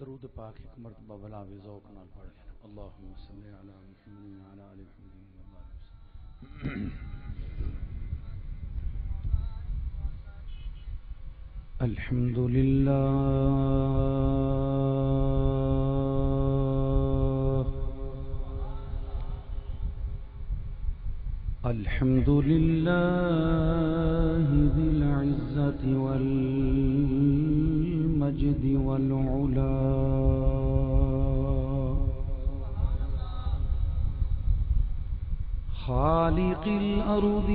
درود پاک ایک مرتبہ بلا بھی ذوق نال پڑھ لینا اللہم صلی علی محمد وعلی آل محمد وبارک وسلم الحمد للہ الحمد للہ ذی العزة والمجد والعلا خالق الأرض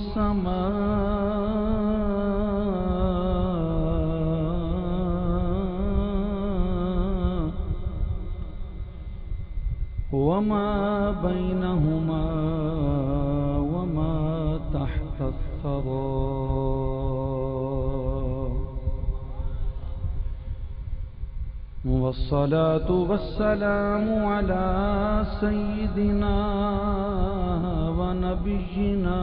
والسماء وما بينهما وما تحت الثرى والصلاة والسلام على سيدنا ونبينا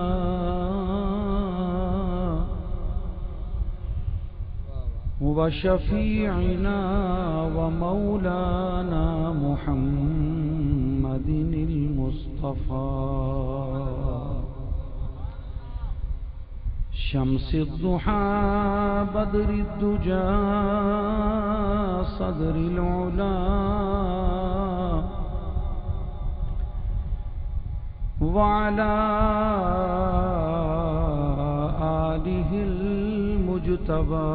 وشفيعنا ومولانا محمد المصطفى شمس الضحى بدر الدجى صدر العلا وعلى آله المجتبى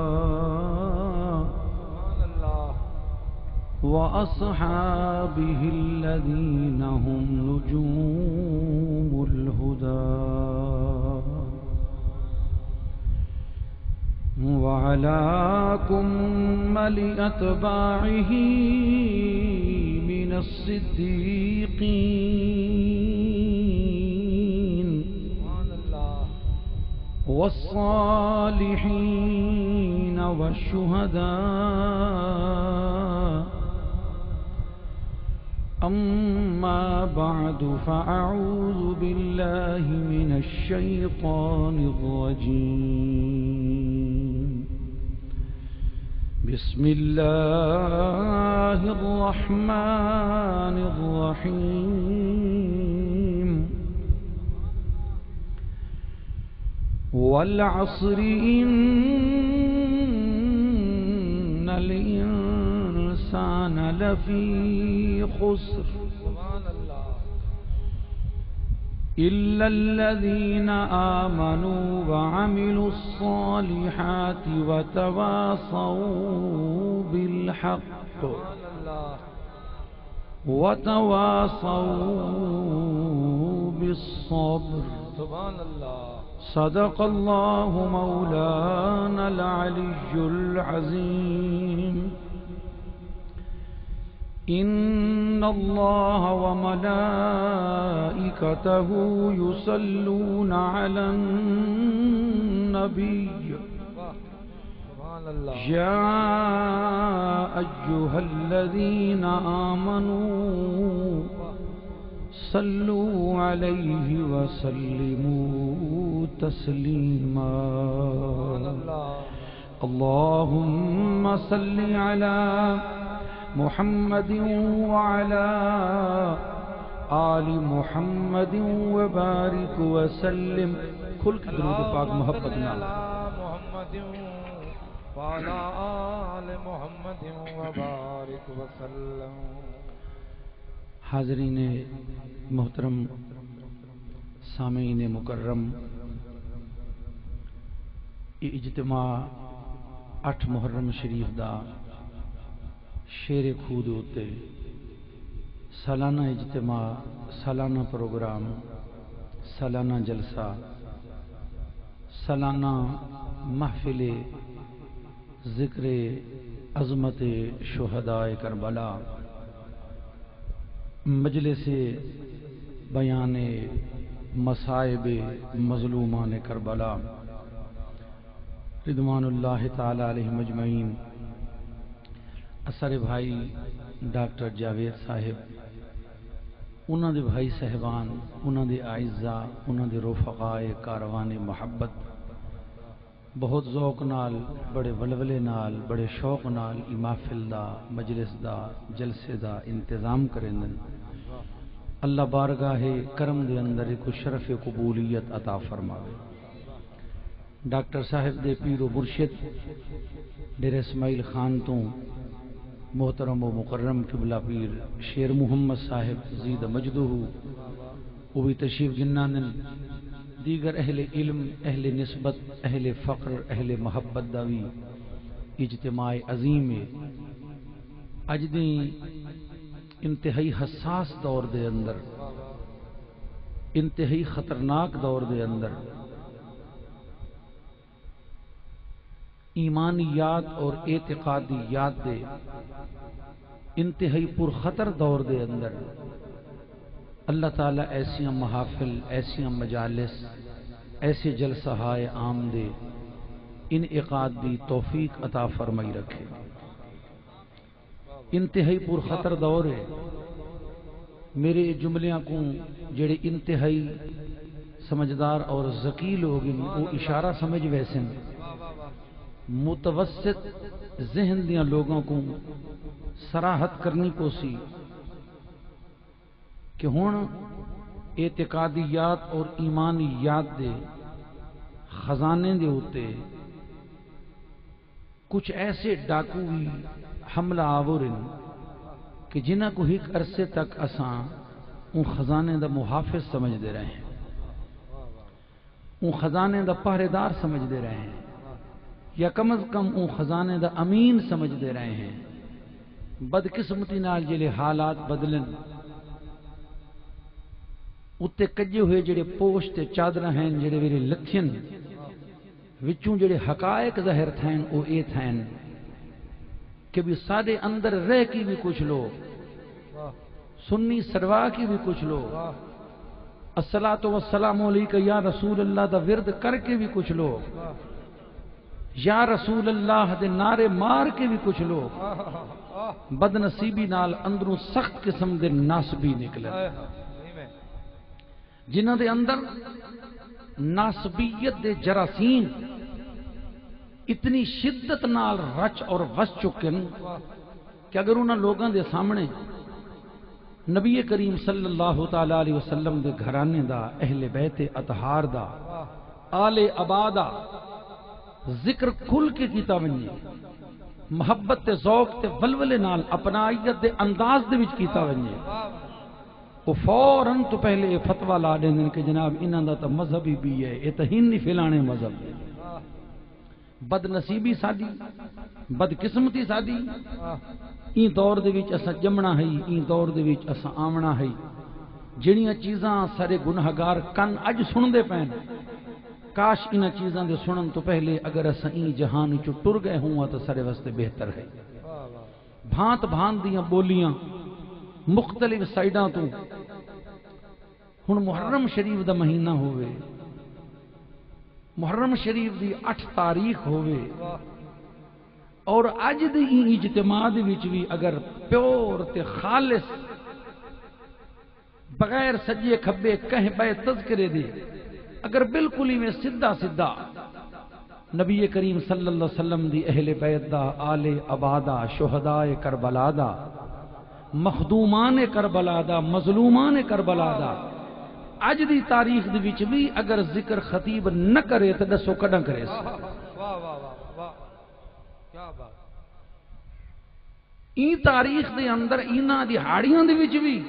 وأصحابه الذين هم نجوم الهدى وعلى كمل أتباعه من الصديقين والصالحين والشهداء أما بعد فأعوذ بالله من الشيطان الرجيم بسم الله الرحمن الرحيم والعصر إن الإنسان لفي خسر إلا الذين آمنوا وعملوا الصالحات وتواصوا بالحق وتواصوا بالصبر صدق الله مولانا العلي العظيم إن الله وملائكته يصلون على النبي يا أيها الذين آمنوا صلوا عليه وسلموا تسليما اللهم صل على محمد وعلى آل محمد وبارك وسلم کھل کے درود پاک محبت نال محمد وعلى آل محمد وبارك وسلم حاضرین محترم سامعین مکرم اجتماع 8 محرم شریف دا شیر خود ہوتے سالانہ اجتماع سالانہ پروگرام سالانہ جلسہ سالانہ محفل ذکر عظمت شہداء کربلا مجلس بیان مصائب مظلومان کربلا رضوان اللہ تعالی علیہ مجمعین اثر بھائی ڈاکٹر جاوید صاحب انہاں دے بھائی صاحبان انہاں دے اعزاء انہاں دے رفقاء کاروان محبت بہت ذوق نال بڑے ولولے نال بڑے شوق نال ای محفل دا مجلس دا جلسے دا انتظام کرندن اللہ بارگاہ کرم دے اندر ایک شرف قبولیت عطا فرماوے ڈاکٹر صاحب دے پیر و مرشد ڈیرہ اسماعیل خان تو محترم و مکرم قبلہ پیر شیر محمد صاحب زید مجدہ وہ بھی تشریف جنانن دیگر اہل علم اہل نسبت اہل فقر اہل محبت داوی اجتماع عظیم اج دی انتہائی حساس دور دے اندر انتہائی خطرناک دور دے اندر ایمانیات اور اعتقادیات دے انتہائی پرخطر دور دے اندر اللہ تعالیٰ ایسیاں محافل ایسیاں مجالس ایسے جلسہ ہائے عام دے انعقاد دی توفیق عطا فرمائی رکھے انتہائی پرخطر دور ہے میرے جملیاں کو جڑے انتہائی سمجھدار اور ذکی لوگ وہ اشارہ سمجھ ویسے متوسط ذہن دیاں لوگوں کو صراحت کرنی کو سی کہ ہون اعتقادیات اور ایمانیات دے خزانے دے ہوتے کچھ ایسے ڈاکو بھی حملہ آورن کہ جنہ کو ایک عرصے تک اساں ان خزانے دا محافظ سمجھ دے رہے ہیں ان خزانے دا پہرے دار سمجھ دے رہے ہیں یا کم از کم ان خزانے دا امین سمجھ دے رہے ہیں بدقسمتی نال جلے حالات بدلن اتے کجے ہوئے جڑے پوش تے چادر ہیں جڑے ویرے لتھین وچوں جڑے حقائق ظاہر تھین او اے تھین کہ بھی سادے اندر رہ کی بھی کچھ لوگ سنی سروا کی بھی کچھ لوگ الصلاۃ والسلام علیکہ یا رسول اللہ دا ورد کر کے بھی کچھ لوگ یا رسول اللہ دے نعرے مار کے بھی کچھ لوگ بد نصیبی نال اندروں سخت قسم دے ناسبی نکلے جنہ دے اندر ناسبیت دے جراثیم اتنی شدت نال رچ اور وس چکن کہ اگر انہاں لوگاں دے سامنے نبی کریم صلی اللہ تعالی علیہ وسلم دے گھرانے دا اہل بیت اطہار دا آل عبادہ ذکر کھل کے کیتا ونجے محبت تے ذوق تے ولولے نال اپنائیت دے انداز دے وچ کیتا ونجے وہ فوراً تو پہلے یہ فتوہ لا دیں کہ جناب انہاں دا تا مذہبی بھی ہے یہ تا ہی نہیں پھیلانے مذہب ہے بد نصیبی سادی بد قسمتی سادی این دور دے وچ اسا جمنا ہے این دور دے وچ اسا آمنا ہے جڑیاں چیزاں سارے گنہگار کن اج سن دے پین کاش انہاں چیزاں دے سنن تو پہلے اگر اسا این جہان چ ٹر گئے ہوں تو سارے واسطے بہتر ہے بھانت بھانت دیاں بولیاں مختلف سائیڈاں تو ہن محرم شریف دا مہینہ ہوئے محرم شریف دی 8 تاریخ ہوئے اور اج دی اجتماع دے وچ بھی اگر پیور تے خالص بغیر سجے کھبے کہیں بے تذکرے دے اگر بالکل ہی میں سدھا سدھا نبی کریم صلی اللہ علیہ وسلم دی اہل بیت دا آل عبادہ شہداء کربلا دا مخدومان کربلا دا مظلومان کربلا دا اج دی تاریخ دی وچ بھی اگر ذکر خطیب نہ کرے تو دسو کڈاں کرے سی کیا بات ای تاریخ دے اندر انہاں دی ہاڑیاں دے وچ بھی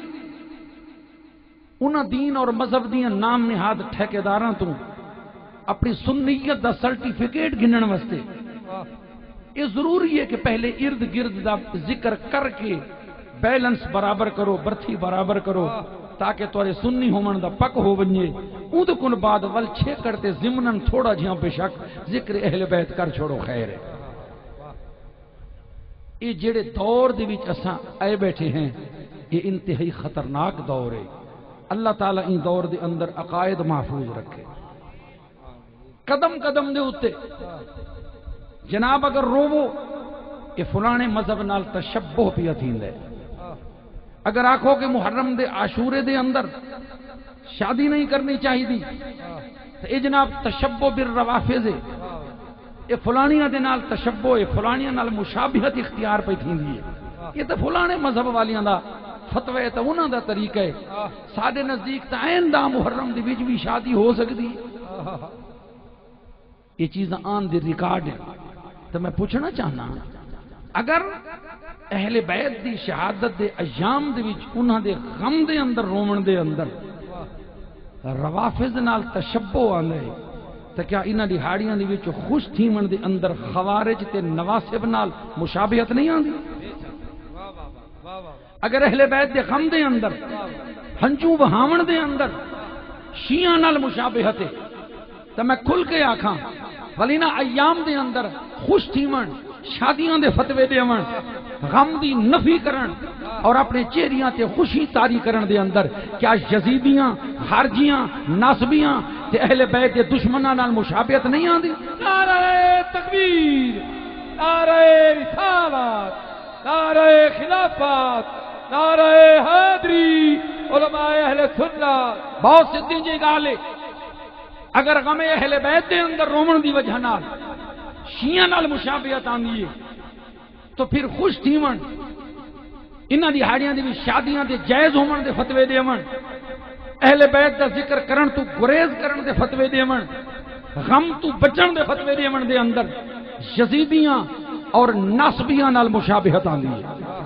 انہاں دین اور مذہب دیاں نام نہاد ٹھیکیداراں تو اپنی سنیت دا سرٹیفکیٹ گھنن واسطے یہ ضروری ہے کہ پہلے ارد گرد دا ذکر کر کے بیلنس برابر کرو برتھی برابر کرو تاکہ تورے سنی ہومن دا پک ہو ونجے اود کن بعد ول چھے کرتے ضمنن تھوڑا جہاں بے شک ذکر اہل بیت کر چھوڑو خیر ہے یہ جڑے دور دے وچ اساں آئے بیٹھے ہیں یہ انتہائی خطرناک دور ہے اللہ تعالیٰ ان دور دے اندر عقائد محفوظ رکھے قدم قدم دے ہوتے جناب اگر روو کہ فلانے مذہب نال تشبہ پیا تھیندے اگر آکھو کہ محرم دے عاشورے دے اندر شادی نہیں کرنی چاہی دی تو اے جناب تشبہ بالروافض ہے یہ فلانیاں دے نال تشبہ ہے، فلانیاں نال مشابہت اختیار پہ تھیندی ہے، یہ تو فلانے مذہب والیاں دا فتوی ہے، تو انہاں دا طریقہ ہے۔ ساڈے نزدیک تا عین دا محرم دی وچ بھی شادی ہو سکتی ہے، یہ چیزاں آن دی ریکارڈ ہے۔ تو میں پوچھنا چاہنا، اگر اہل بیت دی شہادت دے ایام دے وچ انہاں دے غم دے اندر رومن دے اندر روافض نال تشبہ آندا ہے، تو کیا انہاں دی ہاڑیاں دے وچ خوش تھیمن دے اندر خوارج تے نواسب نال مشابہت نہیں آندی؟ اگر اہل بیت دے غم دے اندر ہنجو بہاون دے اندر شیعہ نال مشابہت ہے، تو میں کھل کے آکھاں ولی نہ ایام دے اندر خوش تھیمن، شادیاں دے فتوے دیون، غم دی نفی کرن اور اپنے چہریاں تے خوشی طاری کرن دے اندر کیا یزیدیاں، خارجیاں، ناصبیاں تے اہل بیت دے دشمناں نال مشابہت نہیں آندی؟ نعرہ تکبیر، نعرہ رسالت، نعرہ خلافت، نعرہ حیدری، علماء اہل سنت۔ بہت سدھی جی گل ہے، اگر غم اہل بیت دے اندر رومن دی وجہ نال شیعہ نال مشابہت آندی ہے تو پھر خوش تھیون، انہاں دی ہاڑیاں دی بھی شادیاں دے جائز ہون دے فتوی دیون، اہل بیت دا ذکر کرن تو گریز کرن دے فتوی دیون، غم تو بچن دے فتوی دیون دے اندر یزیدیاں اور ناصبیاں نال مشابہت آندی ہے۔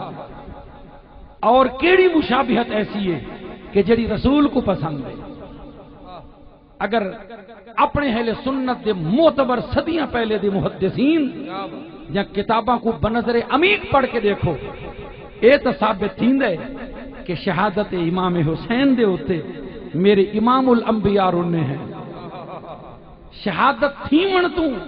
اور کیڑی مشابہت ایسی ہے کہ جڑی رسول کو پسند ہے؟ اگر اپنے اہل سنت دے معتبر صدیاں پہلے دے محدثین یا کتاباں کو بنظر عمیق پڑھ کے دیکھو، اے تو ثابت تھیندا ہے کہ شہادت امام حسین دے ہوتے میرے امام الانبیاء رونے ہیں۔ شہادت تھیون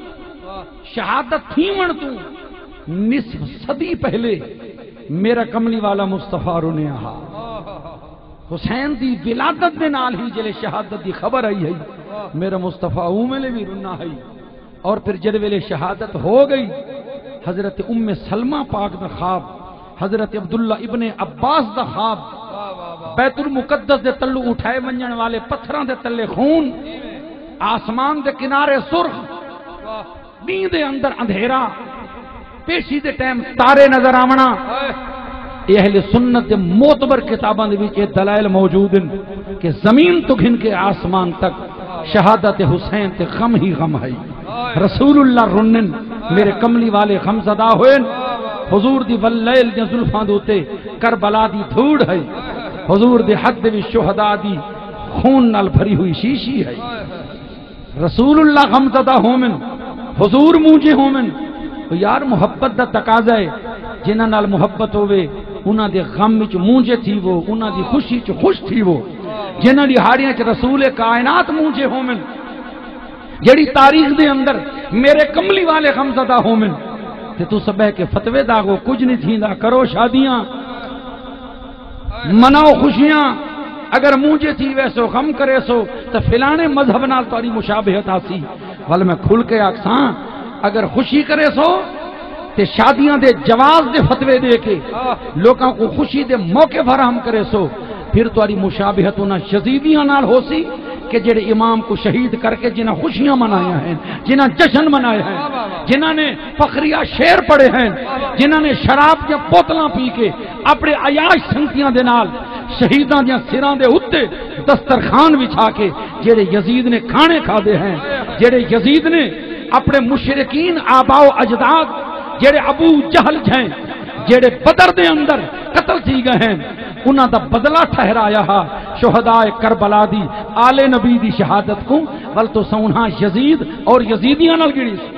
تو نصف صدی پہلے میرا کملی والا مصطفیٰ رونے آہا۔ حسین دی ولادت دے نال ہی جلے شہادت دی خبر آئی ہے میرا مصطفیٰ اوملے بھی رنا ہے، اور پھر جد ویلے شہادت ہو گئی حضرت ام سلمہ پاک دا خواب، حضرت عبداللہ ابن عباس دا خواب، بیت المقدس دے تلو اٹھائے ونجن والے پتھراں دے تلے خون، آسمان دے کنارے سرخ، نیند دے اندر اندھیرا، پیشی دے ٹائم تارے نظر آونا، اہل سنت دے معتبر کتاباں دے وچ دلائل موجود ہیں کہ زمین تو گھن کے آسمان تک شہادت حسین تے غم ہی غم ہے۔ رسول اللہ رنن میرے کملی والے غم زدہ ہوئے، حضور دی واللیل دی زلفاں دوتے کربلا دی دھوڑ ہے، حضور دی حد دی شہداء دی خون نال بھری ہوئی شیشی ہے۔ رسول اللہ غم زدہ ہومن، حضور مونجے ہومن، تو یار محبت دا تقاضا ہے، جنہاں نال محبت ہوئے انہاں دے غم وچ مونجے تھی وہ، انہاں دی خوشی چ خوش تھی وہ، جنہاں دی ہاڑیاں چ رسول کائنات مونجے ہومن، جڑی تاریخ دے اندر میرے کملی والے غم زدہ ہومن، تے تو سبے کے فتوی داغو کچھ نہیں تھیندا، کرو شادیاں، مناؤ خوشیاں، اگر مونجے تھی ویسو غم کرے سو تو فلانے مذہب نال تاری مشابہت آسی، ول میں کھل کے آکساں اگر خوشی کرے سو تے شادیاں دے جواز دے فتوے دے کے لوکاں کو خوشی دے موقع فراہم کرے سو، پھر تاری مشابہت انہاں یزیدیاں نال ہو سی کہ جڑے امام کو شہید کر کے جنہاں خوشیاں منایا ہیں، جنہاں جشن منائے ہیں، جنہاں نے فخریہ شعر پڑھے ہیں، جنہاں نے شراب یا بوتلاں پی کے اپنے عیاش سنگتیاں دے نال شہیداں دیاں سراں دے اُتے دسترخوان بچھا کے جڑے یزید نے کھانے کھادے ہیں، جڑے یزید نے اپنے مشرکین آباء و اجداد جڑے ابو جہل ہیں، جڑے بدر دے اندر قتل تھی گئے ہیں، انہاں دا بدلہ ٹھہرایا ہا شہداء کربلا دی آل نبی دی شہادت کو، ول تو سونہاں یزید اور یزیدیاں نال گڑی سی۔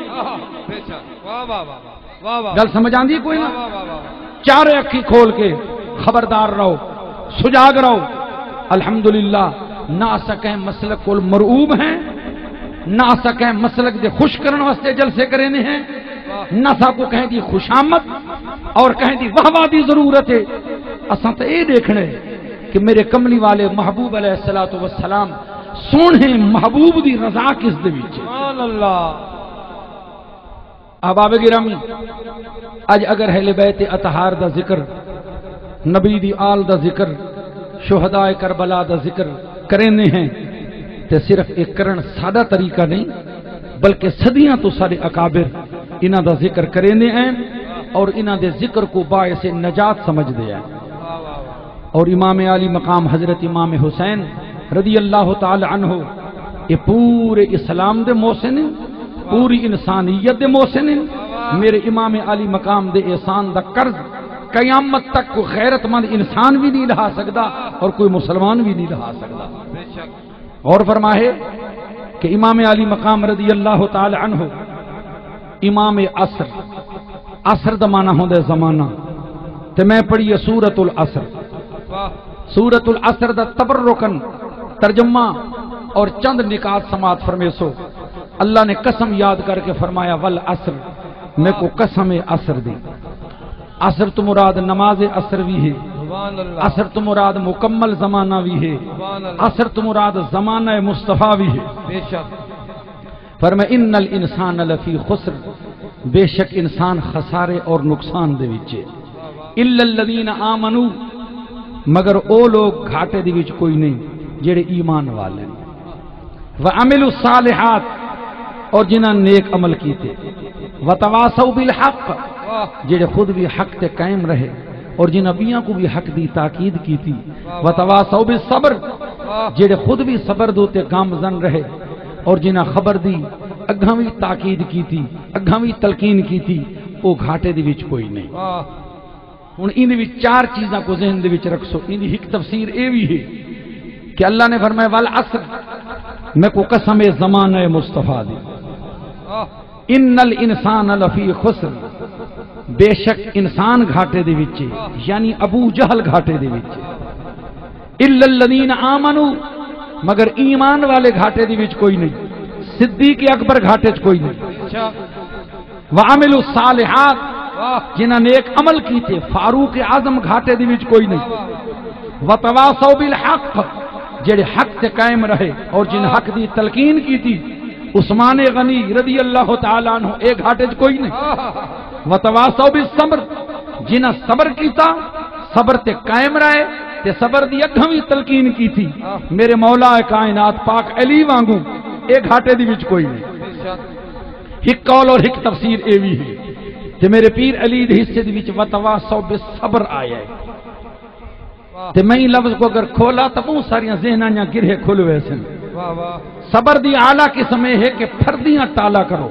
گل سمجھ آندی کوئی نہ؟ چارے اکھی کھول کے خبردار رہو، سجاگ رہو۔ الحمدللہ نہ سکیں مسلک المرعوب ہیں، نہ سکیں مسلک دے خوش کرن واسطے جلسے کرنے ہیں، نہ سا کو کہیں دی خوشامد اور کہیں دی واہ دی ضرورت ہے، اساں تو یہ دیکھنے کہ میرے کملی والے محبوب علیہ السلام سونے محبوب دی رضا کس دے وچ۔ سبحان اللہ۔ احباب گرامی، اج اگر اہل بیت اطہار دا ذکر، نبی دی آل دا ذکر، شہداء کربلا دا ذکر کرنے ہیں تے صرف ایک کرن سادہ طریقہ نہیں، بلکہ صدیاں تو سارے اکابر انہاں دا ذکر کریندے ہیں اور انہاں دے ذکر کو باعث نجات سمجھ دے ہیں. اور امام علی مقام حضرت امام حسین رضی اللہ تعالی عنہ یہ پورے اسلام دے محسن ہیں، پوری انسانیت دے محسن ہیں. میرے امام علی مقام دے احسان دا قرض قیامت تک کوئی غیرت مند انسان بھی نہیں لہا سکتا اور کوئی مسلمان بھی نہیں لہا سکتا. اور فرمائے کہ امام علی مقام رضی اللہ تعالی عنہ امام عصر دا معنی ہوندا زمانہ تے میں پڑھی سورۃ العصر. سورۃ العصر دا تبرکن ترجمہ اور چند نکات سماعت فرمیسو. اللہ نے قسم یاد کر کے فرمایا والعصر، میں کو قسم عصر دی. عصر تو مراد نماز عصر بھی ہے، عصر تو مراد مکمل زمانہ بھی ہے، عصر تو مراد زمانہ مصطفیٰ بھی ہے. فرمایا ان الانسان لفی خسر، بے شک انسان خسارے اور نقصان دے وچ ہے. الا الذین آمنوا، مگر او لوگ گھاٹے دے وچ کوئی نہیں جڑے ایمان والے ہیں. وعملوا الصالحات، اور جنہاں نیک عمل کیتے. وتواصوا بالحق، جڑے خود بھی حق تے قائم رہے اور جن نبیوں کو بھی حق دی تاکید کی تھی. وتواصوا بالصبر، جڑے خود بھی صبر دوتے گامزن رہے اور جنہ خبر دی اگاں بھی تاکید کی تھی، اگاں بھی تلقین کی تھی، وہ گھاٹے دی وچ کوئی نہیں. ہن ان وچ چار چیزاں کو ذہن دے وچ رکھو. ان دی ایک تفسیر اے بھی ہے کہ اللہ نے فرمایا والعصر، میں کو قسم زمانہ مصطفیٰ دی. ان الانسان لفی خسر، بے شک انسان گھاٹے دے وچ، یعنی ابو جہل گھاٹے دے وچ. الا الذین آمنوا، مگر ایمان والے گھاٹے دے وچ کوئی نہیں. صدیق اکبر گھاٹے وچ کوئی نہیں. وعملوا الصالحات، جنہاں نیک عمل کیتے. فاروق اعظم گھاٹے دے وچ کوئی نہیں. وتواصوا بالحق، جڑے حق تے قائم رہے اور جن حق دی تلقین کی تھی. عثمان غنی رضی اللہ تعالیٰ عنہ ایک گھاٹے چ کوئی نہیں. وتواصوا بالصبر، جنہاں صبر کیتا، صبر تے قائم رہے تے صبر دی اگھویں تلقین کی تھی. میرے مولا کائنات پاک علی وانگو ایک گھاٹے دی وچ کوئی نہیں. ایک قول اور ایک تفسیر اے وی ہے تے میرے پیر علی دے حصے دی وچ وتواصوا بالصبر آیا ہے. تے میں لفظ کو اگر کھولا تو بہت ساری ذہناں گرہ کھل ہوئے سن. صبر دی اعلیٰ قسم ہے کہ پھردیاں ٹالا کرو.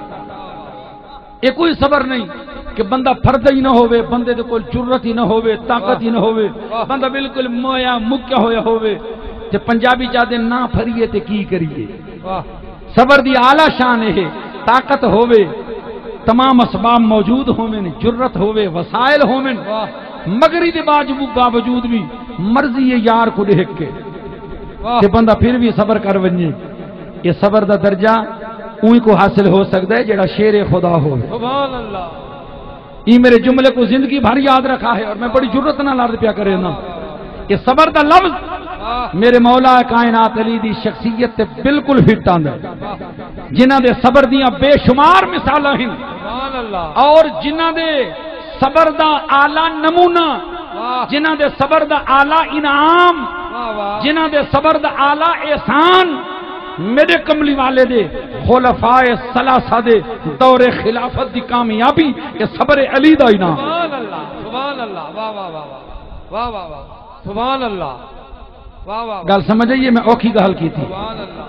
یہ کوئی صبر نہیں کہ بندہ پھرد ہی نہ ہوئے، بندے دے کوئی جرت ہی نہ ہوئے، طاقت ہی نہ ہوئے، بندہ بالکل مویا مکیا ہویا ہوئے تے پنجابی چاہتے نہ پھریے تے کی کریے. صبر دی اعلیٰ شان ہے طاقت ہوئے، تمام اسباب موجود ہوئے، جرت ہوئے، وسائل ہوئے، مگری دے باوجود بھی مرضی یار کو دیکھ کے کہ بندہ پھر بھی صبر کر ونجے. یہ صبر دا درجہ اوہی کو حاصل ہو سکتا ہے جڑا شیر خدا ہو. سبحان اللہ. یہ میرے جملے کو زندگی بھر یاد رکھا ہے اور میں بڑی جرت نہ لڑ پیا کرے نا کہ صبر دا لفظ میرے مولا کائنات علی دی شخصیت تے بالکل فٹ آندا ہے. جنہاں دے صبر دیاں بے شمار مثالاں ہیں اور جنہاں دے صبر دا اعلی نمونہ، جنہاں دے صبر دا اعلی انعام، جنہاں دے صبر دا اعلی احسان میرے کملی والے دے خلفائے ثلاثہ دے دور خلافت دی کامیابی یہ صبر علی دا انعام. سبحان اللہ، سبحان اللہ، واہ واہ واہ واہ واہ واہ، سبحان اللہ، واہ واہ. گل سمجھئیے میں اوکھی گل کی تھی. سبحان اللہ.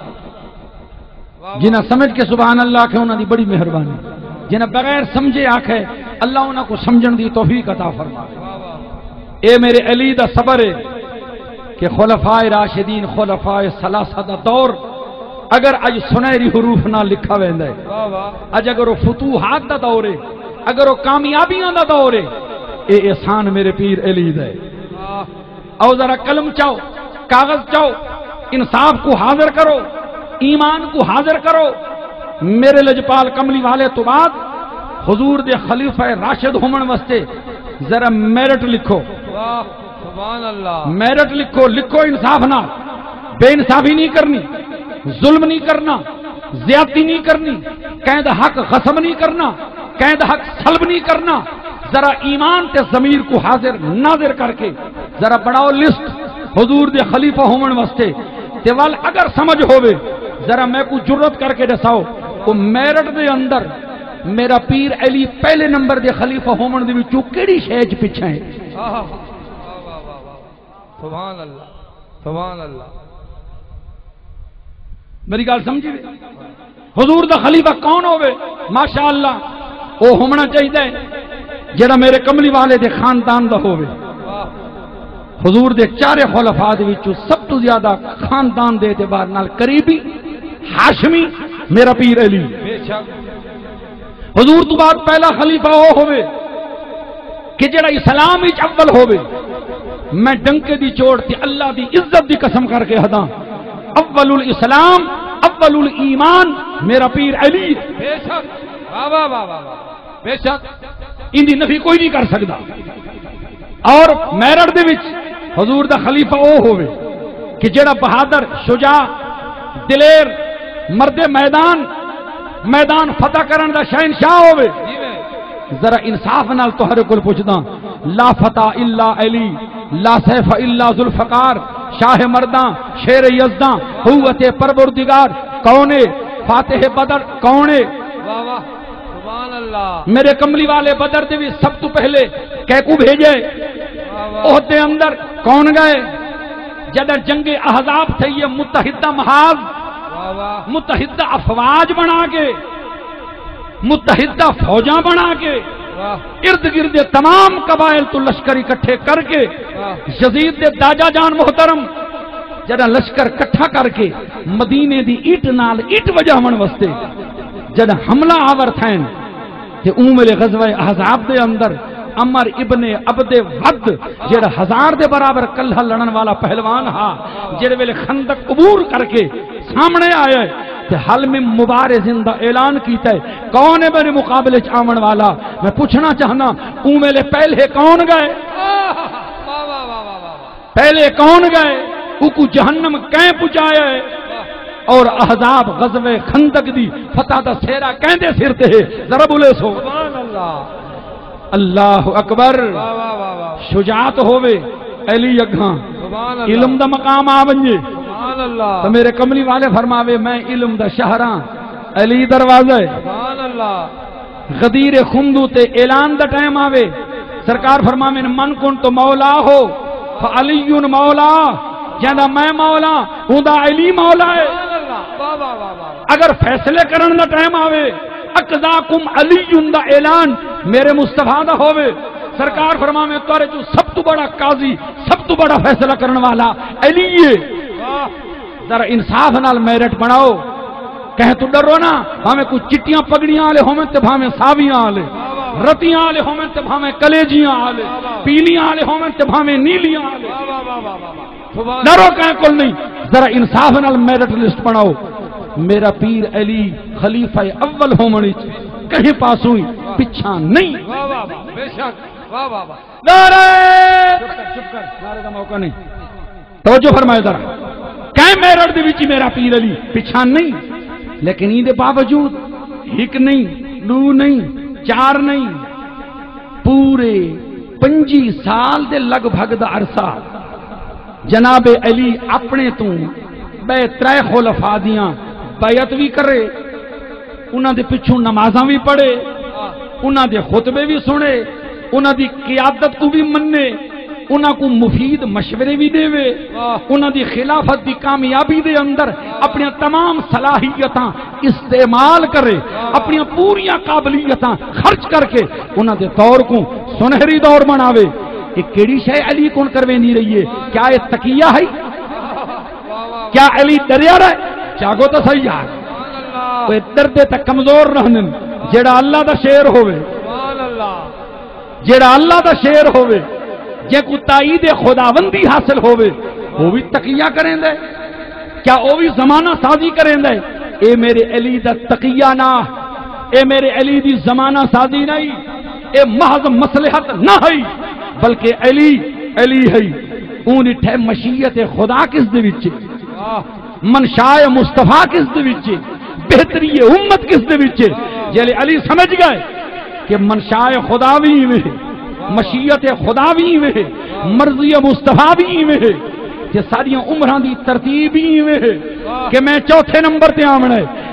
جنہاں سمجھ کے سبحان اللہ کہ انہاں دی بڑی مہربانی. جنہاں بغیر سمجھے آکھے اللہ انہاں کو سمجھن دی توفیق عطا فرمائے. اے میرے علی دا صبر ہے کہ خلفائے راشدین خلفائے ثلاثہ دا دور اگر اج سنہری حروف نہ لکھا ویندا ہے، اج اگر وہ فتوحات دا دور ہے، اگر وہ کامیابیاں دا دور ہے، اے احسان میرے پیر علی دا ہے. او ذرا قلم چاہو، کاغذ چاہو، انصاف کو حاضر کرو، ایمان کو حاضر کرو. میرے لجپال کملی والے تو بعد حضور دے خلیفہ راشد ہومن واسطے ذرا میرٹ لکھو. سبحان اللہ. میرٹ لکھو، لکھو انصاف نہ، بے انصافی نہیں کرنی، ظلم نہیں کرنا، زیادتی نہیں کرنی، قید حق غصب نہیں کرنا، قید حق سلب نہیں کرنا. ذرا ایمان تے ضمیر کو حاضر ناظر کر کے ذرا بڑاؤ لسٹ حضور دے خلیفہ ہومن واسطے تے وال اگر سمجھ ہوئے ذرا میں کو جرت کر کے دساؤ وہ میرٹ دے اندر میرا پیر علی پہلے نمبر دے خلیفہ ہومن دے وچوں کیڑی شے وچ پیچھے ہے؟ سبحان اللہ سبحان اللہ. میری گل سمجھی حضور دا خلیفہ کون ہوے؟ ماشاءاللہ وہ ہونا چاہیے جڑا میرے کملی والے دے خاندان دا ہوے. حضور دے چارے خلفاء دے وچوں سب تو زیادہ خاندان دے اعتبار نال قریبی ہاشمی میرا پیر علی. حضور تو بعد پہلا خلیفہ وہ ہوے کہ جڑا اسلام وچ اول ہوے. میں ڈنکے دی چوٹ تے اللہ دی عزت دی قسم کر کے ہدا اول الاسلام اول الایمان میرا پیر علی. بے شک واہ واہ واہ واہ بے شک ان دی نفی کوئی نہیں کر سکتا. اور میرٹ دے وچ حضور دا خلیفہ وہ ہوے کہ جڑا بہادر شجاع دلیر مرد میدان فتح کرن دا شہنشاہ ہوے. ذرا انصاف نال تہاڈے کول پوچھدا لا فتح الا علی لا سیف الا ذوالفقار شاہ مرداں شیر یزداں قوت پروردگار کون ہے؟ فاتح بدر کون ہے؟ واہ واہ سبحان اللہ. میرے کملی والے بدر دے بھی سب تو پہلے کیکو بھیجے احد دے اندر کون گئے؟ جدر جنگ احزاب تھے یہ متحدہ محاذ متحدہ افواج بنا کے متحدہ فوجاں بنا کے ارد گرد تمام قبائل تو لشکر اکٹھے کر کے یزید دے داجا جان محترم جڑا لشکر کٹھا کر کے مدینے دی ایٹ نال ایٹ وجاون واسطے جڑا حملہ آور تھین تے اومل غزوہ احزاب دے اندر عمر ابن عبد ود جڑا 1000 دے برابر کلہ لڑن والا پہلوان ہا جڑے ویلے خندق عبور کر کے سامنے آیا تے حل میں مبارزن دا اعلان کیتا ہے کون ہے میرے مقابلے چ آون والا. میں پوچھنا چاہنا اومل پہلے کون گئے؟ پہلے کون گئے؟ او کو جہنم کہیں پہنچایا ہے اور احزاب غزوہ خندق دی فتح دا سہرا کہندے سر تے ذرا بولے سو سبحان اللہ. اللہ اکبر. شجاعت ہوے علی اگھاں علم دا مقام آ ونجے سبحان اللہ. تو میرے کملی والے فرماوے میں علم دا شہراں علی دروازہ سبحان اللہ. غدیر خمدو تے اعلان دا ٹائم آوے سرکار فرماوے من کن تو مولا ہو فعلی مولا جہاں میں مولا اوندا علی مولا ہے. اگر فیصلے کرن دا ٹائم آوے اقضاکم علی دا اعلان میرے مصطفیٰ دا ہووے سرکار فرماوے تورے جو سب تو بڑا قاضی سب تو بڑا فیصلہ کرن والا علی ہے. ذرا انصاف نال میرٹ بناؤ کہیں تو ڈرو نا بھاویں کوئی چٹیاں پگڑیاں والے ہوویں تے بھاویں ساویاں والے رتیاں والے ہوویں تے بھاویں کلیجیاں والے پیلیاں والے ہوویں تے بھاویں نیلیاں والے ڈرو کہیں کول نہیں. ذرا انصاف نال میرٹ لسٹ بناؤ. میرا پیر علی خلیفہ اول ہومن وچ کہیں پاسوں پیچھا نہیں. بے شک واہ واہ واہ. نعرہ چپ کر نعرے دا موقع نہیں. توجہ فرمائے ذرا کہیں میرٹ دے وچ میرا پیر علی پیچھا نہیں لیکن این دے باوجود ایک نہیں دو نہیں چار نہیں پورے 25 سال دے لگ بھگ دا عرصہ جناب علی اپنے تو بے 3 خلفاء دیاں بیعت بھی کرے انہاں دے پچھوں نمازاں بھی پڑھے انہاں دے خطبے بھی سنے انہاں دی قیادت کو بھی مننے انہاں کو مفید مشورے بھی دے وے انہاں دی خلافت دی کامیابی دے اندر اپنی تمام صلاحیتاں استعمال کرے اپنی پوریاں قابلیتاں خرچ کر کے انہاں دے دور کو سنہری دور بناوے. یہ کیڑی شے علی کون کروے نہیں رہی ہے؟ کیا یہ تقیہ ہے؟ کیا علی ڈریا رہے؟ جاگو تو صحیح یار کوئی ڈردے تے کمزور رہن جیڑا اللہ دا شیر ہوئے جیڑا اللہ دا شیر ہوئے جے کو تائید خداوندی حاصل ہوئے وہ بھی تقیہ کریں دے کیا وہ بھی زمانہ سازی کریں دے؟ اے میرے علی دا تقیہ نہ اے میرے علی دی زمانہ سازی نہیں اے محض مصلحت نہ ہے بلکہ علی ہے اونی ٹھے مشیت خدا کس دے وچ منشاء مصطفیٰ کس دے وچ بہتری امت کس دے وچ جلے علی سمجھ گئے کہ منشاء خدا بھی میں مشیت خدا بھی میں مرضی مصطفیٰ بھی میں کہ ساری عمران دی ترتیب ہی میں کہ میں چوتھے نمبر تے آمنا ہے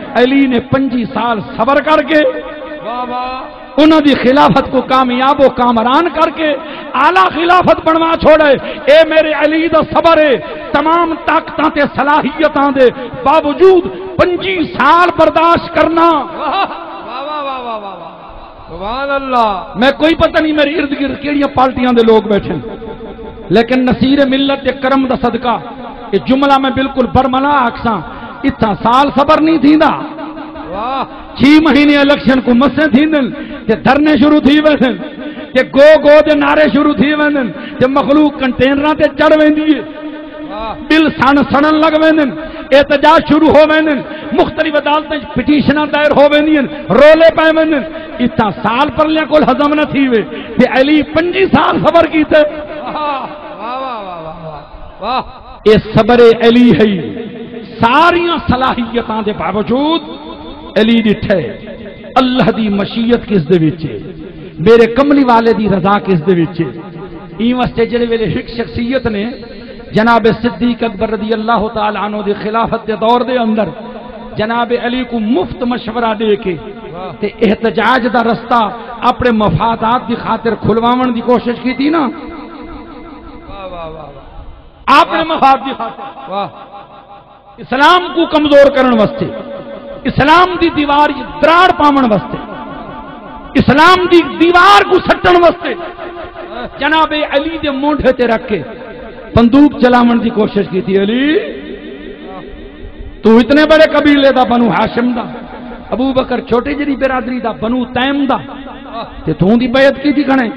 علی نے 25 سال صبر کر کے واہ واہ انہوں دی خلافت کو کامیاب و کامران کر کے اعلی خلافت بنوا چھوڑے. اے میرے علی دا صبر ہے تمام طاقتاں تے صلاحیتاں دے باوجود 25 سال برداشت کرنا. واہ واہ واہ واہ واہ سبحان اللہ. میں کوئی پتہ نہیں میرے ارد گرد کیڑیاں پارٹیاں دے لوگ بیٹھے لیکن نصیر ملت دے کرم دا صدقہ یہ جملہ میں بالکل برملا آکساں اتنا سال صبر نہیں تھیندا. واہ 6 مہینے الیکشن کو مسے تھیندن تے دھرنے شروع تھی ویندن تے گو دے نعرے شروع تھی ویندن تے مخلوق کنٹینراں تے چڑھ ویندی ہے بل سڑن لگ ویندن احتجاج شروع ہو ویندن مختلف عدالتیں پٹیشناں دائر ہو ویندین رولے پے ویندن اتنا سال پر لیاں کول ہضم نہ تھی وے تے علی 25 سال صبر کیتے. واہ واہ واہ واہ واہ اے صبر علی ہے. ساریاں صلاحیتاں دے باوجود علی ڈٹھے اللہ دی مشیت کس دے وچ ہے میرے کملی والے دی رضا کس دے وچ ہے. این واسطے جڑے ویلے ایک شخصیت نے جناب صدیق اکبر رضی اللہ تعالی عنہ دی خلافت دے دور دے اندر جناب علی کو مفت مشورہ دے کے تے احتجاج دا رستہ اپنے مفادات دی خاطر کھلواون دی کوشش کی تھی نا. واہ واہ واہ آپ نے مفاد دی خاطر واہ اسلام کو کمزور کرن واسطے اسلام دی دیوار دراڑ پاون واسطے اسلام دی دیوار کو سٹن واسطے جناب علی دے مونڈے تے رکھ کے بندوق چلاون دی کوشش کی تھی. علی تو اتنے بڑے قبیلے دا بنو ہاشم دا ابو بکر چھوٹی جڑی برادری دا بنو تیم دا تے تو دی بیعت کی تھی کھنے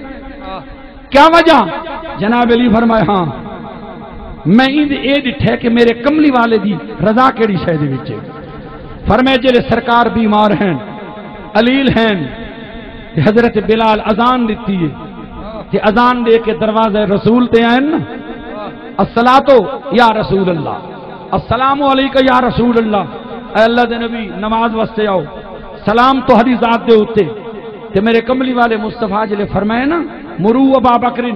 کیا وجہ. جناب علی فرمائے ہاں میں اے ڈٹھے کہ میرے کملی والے دی رضا کیڑی شے دے وچ. فرمائے جلے سرکار بیمار ہیں علیل ہیں حضرت بلال اذان دیتی ہے کہ اذان دے کے دروازے رسول تے آئیں نا الصلاۃ یا رسول اللہ السلام علیکم یا رسول اللہ اے اللہ دے نبی نماز واسطے آؤ سلام تو ہری ذات دے ہوتے تے میرے کملی والے مصطفیٰ جلے فرمائے نا مرو ابا بکرن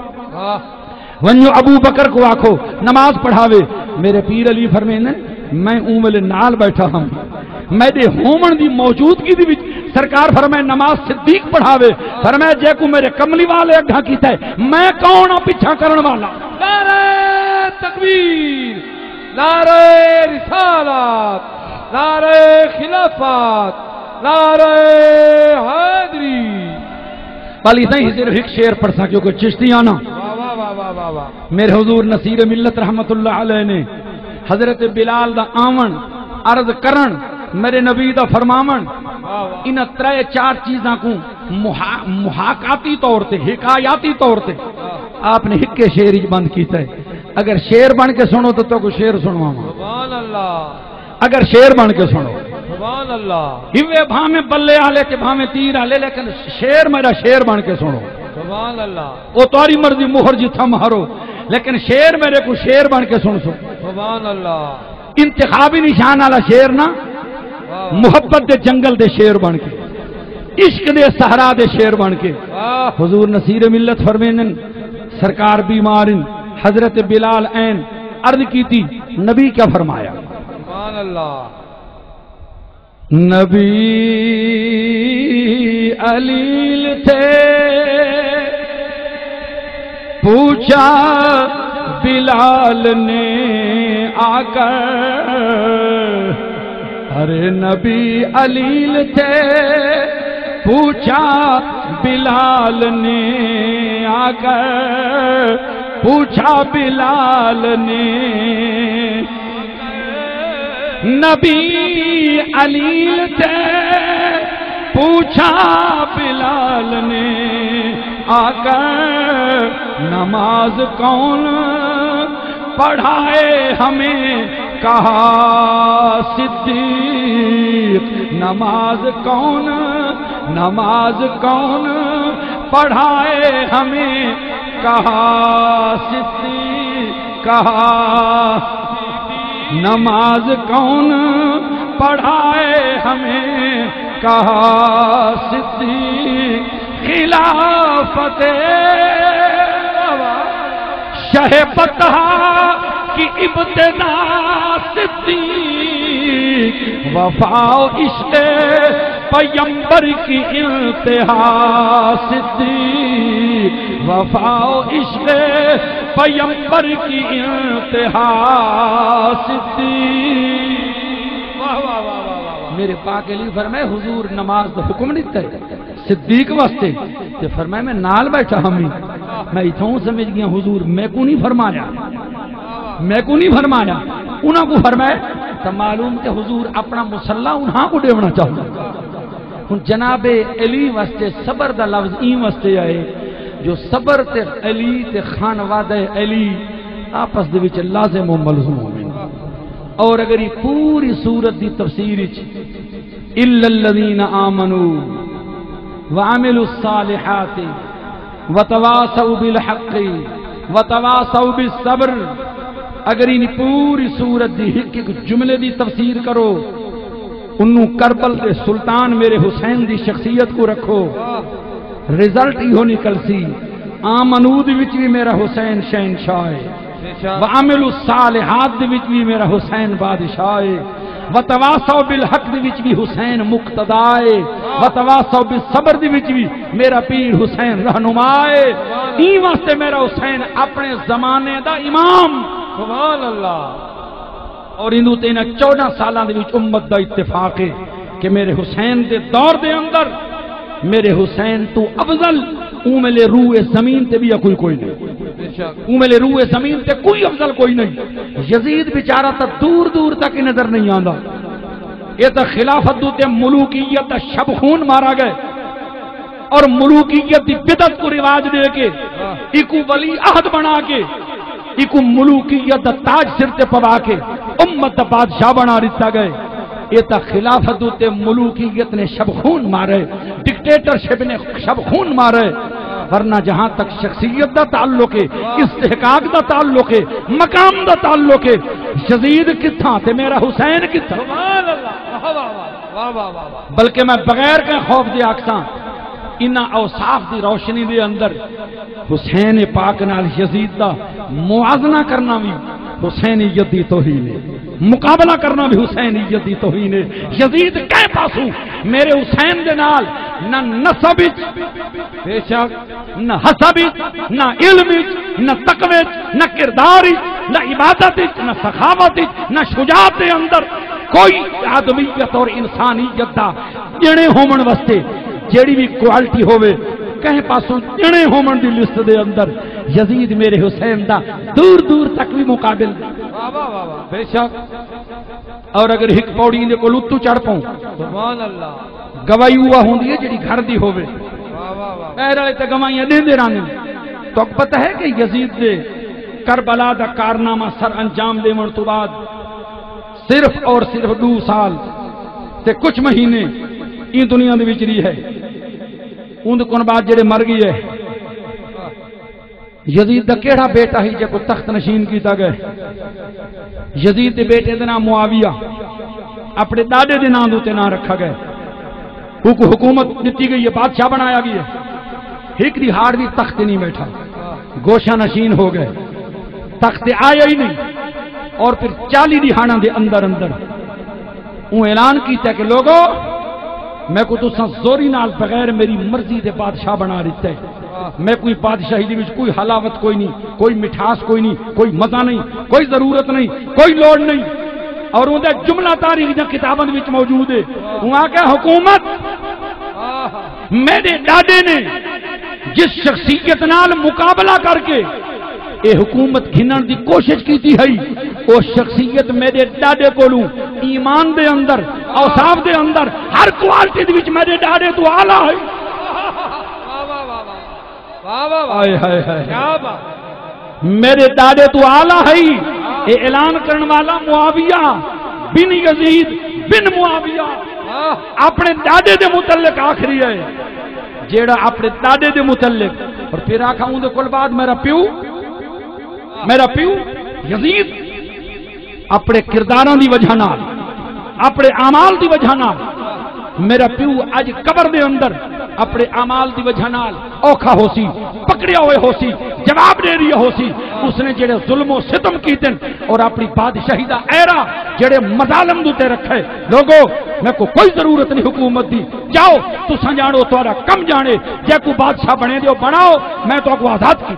ونجو ابو بکر کو آکھو نماز پڑھاوے. میرے پیر علی فرمائے میں اومل نال بیٹھا ہوں میں دے ہومن دی موجودگی دی وچ سرکار فرمائے نماز صدیق پڑھاوے. فرمائے جے کو میرے کملی والے اگھا کیتا ہے میں کون ہوں پیچھا کرن والا. نعرہ تکبیر نعرہ رسالت نعرہ خلافت نعرہ حیدری. پالی نہیں صرف ایک شعر پڑھ سا کیونکہ چشتیانہ واہ واہ واہ واہ واہ میرے حضور نصیر ملت رحمت اللہ علیہ نے حضرت بلال دا آمن عرض کرن میرے نبی دا فرماون ان 3-4 چیزاں کو محاکاتی طور تے حکایاتی طور تے آپ نے ہکے شعر ہی بند کیتا ہے. اگر شعر بن کے سنو تو کو شعر سنواں. سبحان اللہ اگر شعر بن کے سنو سبحان اللہ ہیوے بھاویں بلے والے تے بھاویں تیر والے لیکن شعر میرا شعر بن کے سنو. سبحان اللہ وہ تاری مرضی مہر جتھا مہارو لیکن شعر میرے کو شعر بن کے سن سو. سبحان اللہ انتخابی نشان والا شعر نہ محبت دے جنگل دے شعر بن کے عشق دے صحرا دے شعر بن کے. حضور نصیر ملت فرمینن سرکار بیمارن حضرت بلال عین عرض کی تھی نبی کیا فرمایا. سبحان اللہ نبی علیل تھے پوچھا بلال نے آ کر ارے نبی علیل تھے پوچھا بلال نے آ کر پوچھا بلال نے نبی علیل تھے پوچھا بلال نے آ کر نماز کون پڑھائے ہمیں کہا صدیق نماز کون پڑھائے ہمیں کہا صدیق کہا نماز کون پڑھائے ہمیں کہا صدیق خلافت شہ پتہ کی ابتدا صدیق وفا و عشق پیمبر کی انتہا صدیق وفا و عشق پیمبر کی انتہا صدیق میرے پاک علی فرمائے حضور نماز دا حکم دیتا ہے صدیق واسطے تے فرمائے میں نال بیٹھا ہمیں میں اتھوں سمجھ گیا حضور میں کو نہیں فرمایا انہاں کو فرمائے تو معلوم کہ حضور اپنا مسلح انہاں کو دیونا چاہتا ہوں جناب علی واسطے صبر دا لفظ این واسطے آئے جو صبر تے علی تے خانوادہ علی آپس دے وچ لازم و ملزوم ہوئے اور اگر یہ پوری سورت دی تفسیر الا الذین آمنوا وعملوا الصالحات وتواصوا بالحق وتواصوا بالصبر اگر یہ پوری سورت دی ایک جملے دی تفسیر کرو انہوں کربل دے سلطان میرے حسین دی شخصیت کو رکھو رزلٹ ہی نکل سی آمنود وچ بھی میرا حسین شہنشاہ ہے وعملوا الصالحات دے وچ بھی میرا حسین بادشاہ ہے وتواصوا بالحق دے وچ بھی حسین مقتدا ہے وتواصوا بالصبر دے وچ بھی میرا پیر حسین رہنما ہے این واسطے میرا حسین اپنے زمانے دا امام سبحان اللہ اور انہوں تینا 14 سالہ دے وچ امت دا اتفاق ہے کہ میرے حسین دے دور دے اندر میرے حسین تو افضل اوملے روح زمین تے بھی کوئی نہیں اوملے روح زمین تے کوئی افضل کوئی نہیں یزید بیچارہ تا دور دور تک نظر نہیں آندا یہ تا خلافت دو تے ملوکیت تا شب خون مارا گئے اور ملوکیت دی بدعت کو رواج دے کے ایکو ولی عہد بنا کے ایکو ملوکیت دا تاج سر تے پوا کے امت دا بادشاہ بنا رتا گئے یہ تا خلافت تے ملوکیت نے شب خون مارے ڈکٹیٹرشپ نے شب خون مارے ورنہ جہاں تک شخصیت دا تعلق ہے استحقاق دا تعلق ہے مقام دا تعلق ہے یزید کتھاں تے میرا حسین کتھاں بلکہ میں بغیر کے خوف دے آکساں انہاں اوصاف دی روشنی دے اندر حسین پاک نال یزید دا موازنہ کرنا بھی حسینیت دی توہین ہے مقابلہ کرنا بھی حسینیت دی توہین ہے یزید کہے پاسوں میرے حسین دے نال نہ نسب بے شک نہ حسب نہ علم نہ تقوی نہ کردار نہ عبادت نہ سخاوت نہ شجاعت دے اندر کوئی آدمیت اور انسانیت دا جڑے ہومن واسطے جیڑی بھی کوالٹی ہوئے کہیں پاسوں جڑے ہومن دی لسٹ دے اندر یزید میرے حسین دا دور دور تک بھی مقابل بے شک اور اگر ایک پوڑی دے کو لتو چڑھ پاؤں سبحان اللہ گواہی ہوا ہوندی ہے جڑی گھر دی ہوئے پہر والے تے گواہیاں دیندے رہندے تو پتہ ہے کہ یزید دے کربلا دا کارنامہ سر انجام دیون تو بعد صرف اور صرف 2 سال تے کچھ مہینے این دنیا دے وچ رہی ہے اون کون بعد جڑے مر گئی ہے یزید دا کیڑا بیٹا ہی جے کو تخت نشین کیتا گئے یزید دے بیٹے دا نام معاویہ اپنے دادے دے نام دوتے نام رکھا گئے کو حکومت دیتی گئی ہے بادشاہ بنایا گئی ہے ایک دی ہار بھی تخت نہیں بیٹھا گوشہ نشین ہو گئے تخت آیا ہی نہیں اور پھر 40 دہاڑاں دے اندر اون اعلان کیتا کہ لوگوں میں کو تساں زوری نال بغیر میری مرضی دے بادشاہ بنا دیتا ہے میں کوئی بادشاہی دی وچ کوئی حلاوت کوئی نہیں کوئی مٹھاس کوئی نہیں کوئی مزہ نہیں کوئی ضرورت نہیں کوئی لوڑ نہیں اور اون دے جملہ تاریخ دی کتاباں وچ موجود ہے اون آکھے حکومت میرے ڈاڈے نے جس شخصیت نال مقابلہ کر کے اے حکومت گھنن دی کوشش کیتی ہے او شخصیت میرے ڈاڈے کولوں ایمان دے اندر اوصاف دے اندر ہر کوالٹی دے وچ میرے ڈاڈے تو اعلی ہے کیا بات میرے ڈاڈے تو اعلی ہے اے اعلان کرن والا معاویہ بن یزید بن معاویہ اپنے ڈاڈے دے متعلق آخری ہے جیڑا اپنے ڈاڈے دے متعلق اور پھر آکھا ہوں دے کل بعد میرا پیو یزید اپنے کرداراں دی وجہ نال اپنے اعمال دی وجہ نال میرا پیو اج قبر دے اندر اپنے اعمال دی وجہ نال اوکھا ہو سی پکڑیا ہوئے ہو سی جواب دے رہی ہو سی اس نے جڑے ظلم و ستم کیتے اور اپنی بادشاہی دا ایرا جڑے مظالم دوتے رکھے لوگو میں کو کوئی ضرورت نہیں حکومت دی جاؤ تساں جانو تہاڈا کم جانے جے کو بادشاہ بنے دیو بناؤ میں تو کو آزاد کی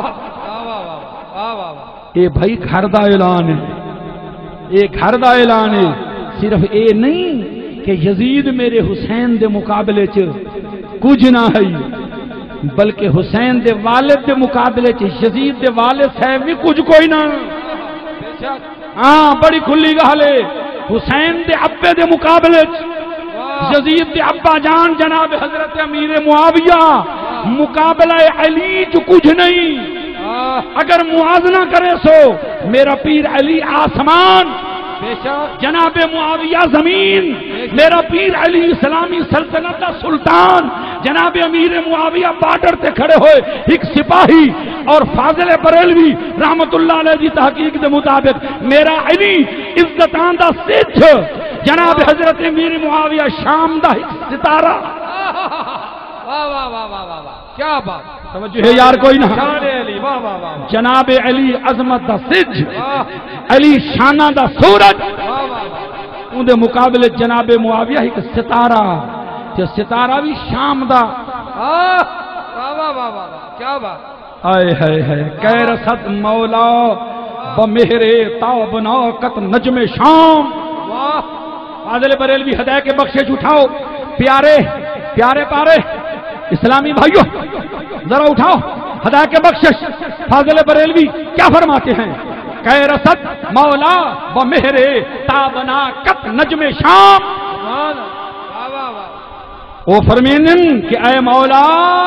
اے بھائی گھر دا اعلان ہے اے گھر دا اعلان ہے صرف اے نہیں کہ یزید میرے حسین دے مقابلے چ کچھ نہ ہے بلکہ حسین دے والد دے مقابلے چ یزید دے والد صاحب بھی کچھ کوئی نہ ہاں بڑی کھلی گل ہے حسین دے ابے دے مقابلے چ یزید دے ابا جان جناب حضرت امیر معاویہ مقابلہ علی چ کچھ نہیں اگر موازنہ کرے سو میرا پیر علی آسمان جناب معاویہ زمین میرا پیر علی اسلامی سلطنت کا سلطان جناب امیر معاویہ بارڈر تے کھڑے ہوئے ایک سپاہی اور فاضل بریلوی رحمت اللہ علیہ دی تحقیق دے مطابق میرا علی عزتان دا سچ جناب حضرت امیر معاویہ شام دا ستارہ واہ واہ واہ واہ واہ کیا بات توجہ ہے یار کوئی نہ جناب علی عظمت دا سج علی شانہ دا سورج ان دے مقابلے جناب معاویہ ایک ستارہ جو ستارہ بھی شام دا واہ واہ واہ واہ کیا بات آئے ہے کہہ رسد مولا بمہرے تاب ناکت نجم شام واہ فاضل بریلوی ہدایہ کے بخشش اٹھاؤ پیارے پیارے پارے اسلامی بھائیوں ذرا اٹھاؤ خدا کے بخشش فاضل بریلوی کیا فرماتے ہیں کہ رسد مولا و مہرے تابنا کت نجم شام او فرمینن کہ اے مولا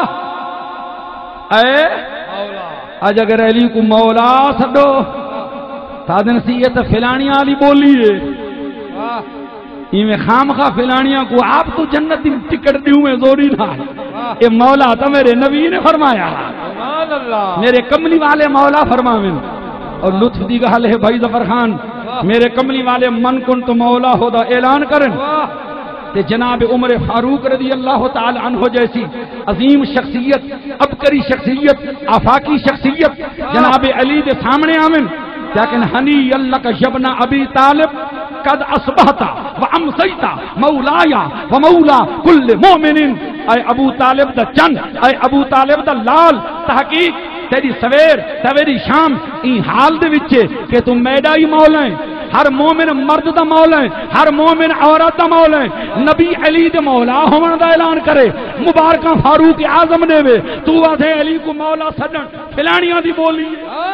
اے آج اگر علی کو مولا سدو تادن سیت فلانیاں علی بولی ہے میں خام خواہ فلانیاں کو آپ تو جنت دی ٹکٹ دیوں میں زوری نہ اے مولا تو میرے نبی نے فرمایا میرے کملی والے مولا فرماویں اور لطف دی گل ہے بھائی ظفر خان میرے کملی والے من کن تو مولا ہو دا اعلان کرن تے جناب عمر فاروق رضی اللہ تعالی عنہ جیسی عظیم شخصیت عبقری شخصیت آفاقی شخصیت جناب علی دے سامنے آمن لیکن ہنی اللہ کا جبنا ابی طالب قد اصبحتا وامسیتا مولایا ومولا کل مومن اے ابو طالب دا چند اے ابو طالب دا لال تحقیق تیری سویر سویری شام این حال دے وچے کہ تم میڈا ہی مولا ہے ہر مومن مرد دا مولا ہے ہر مومن عورت دا مولا ہے نبی علی دے مولا ہون دا اعلان کرے مبارکہ فاروق اعظم نے وے تو آدھے علی کو مولا سجن فلانیاں دی بولی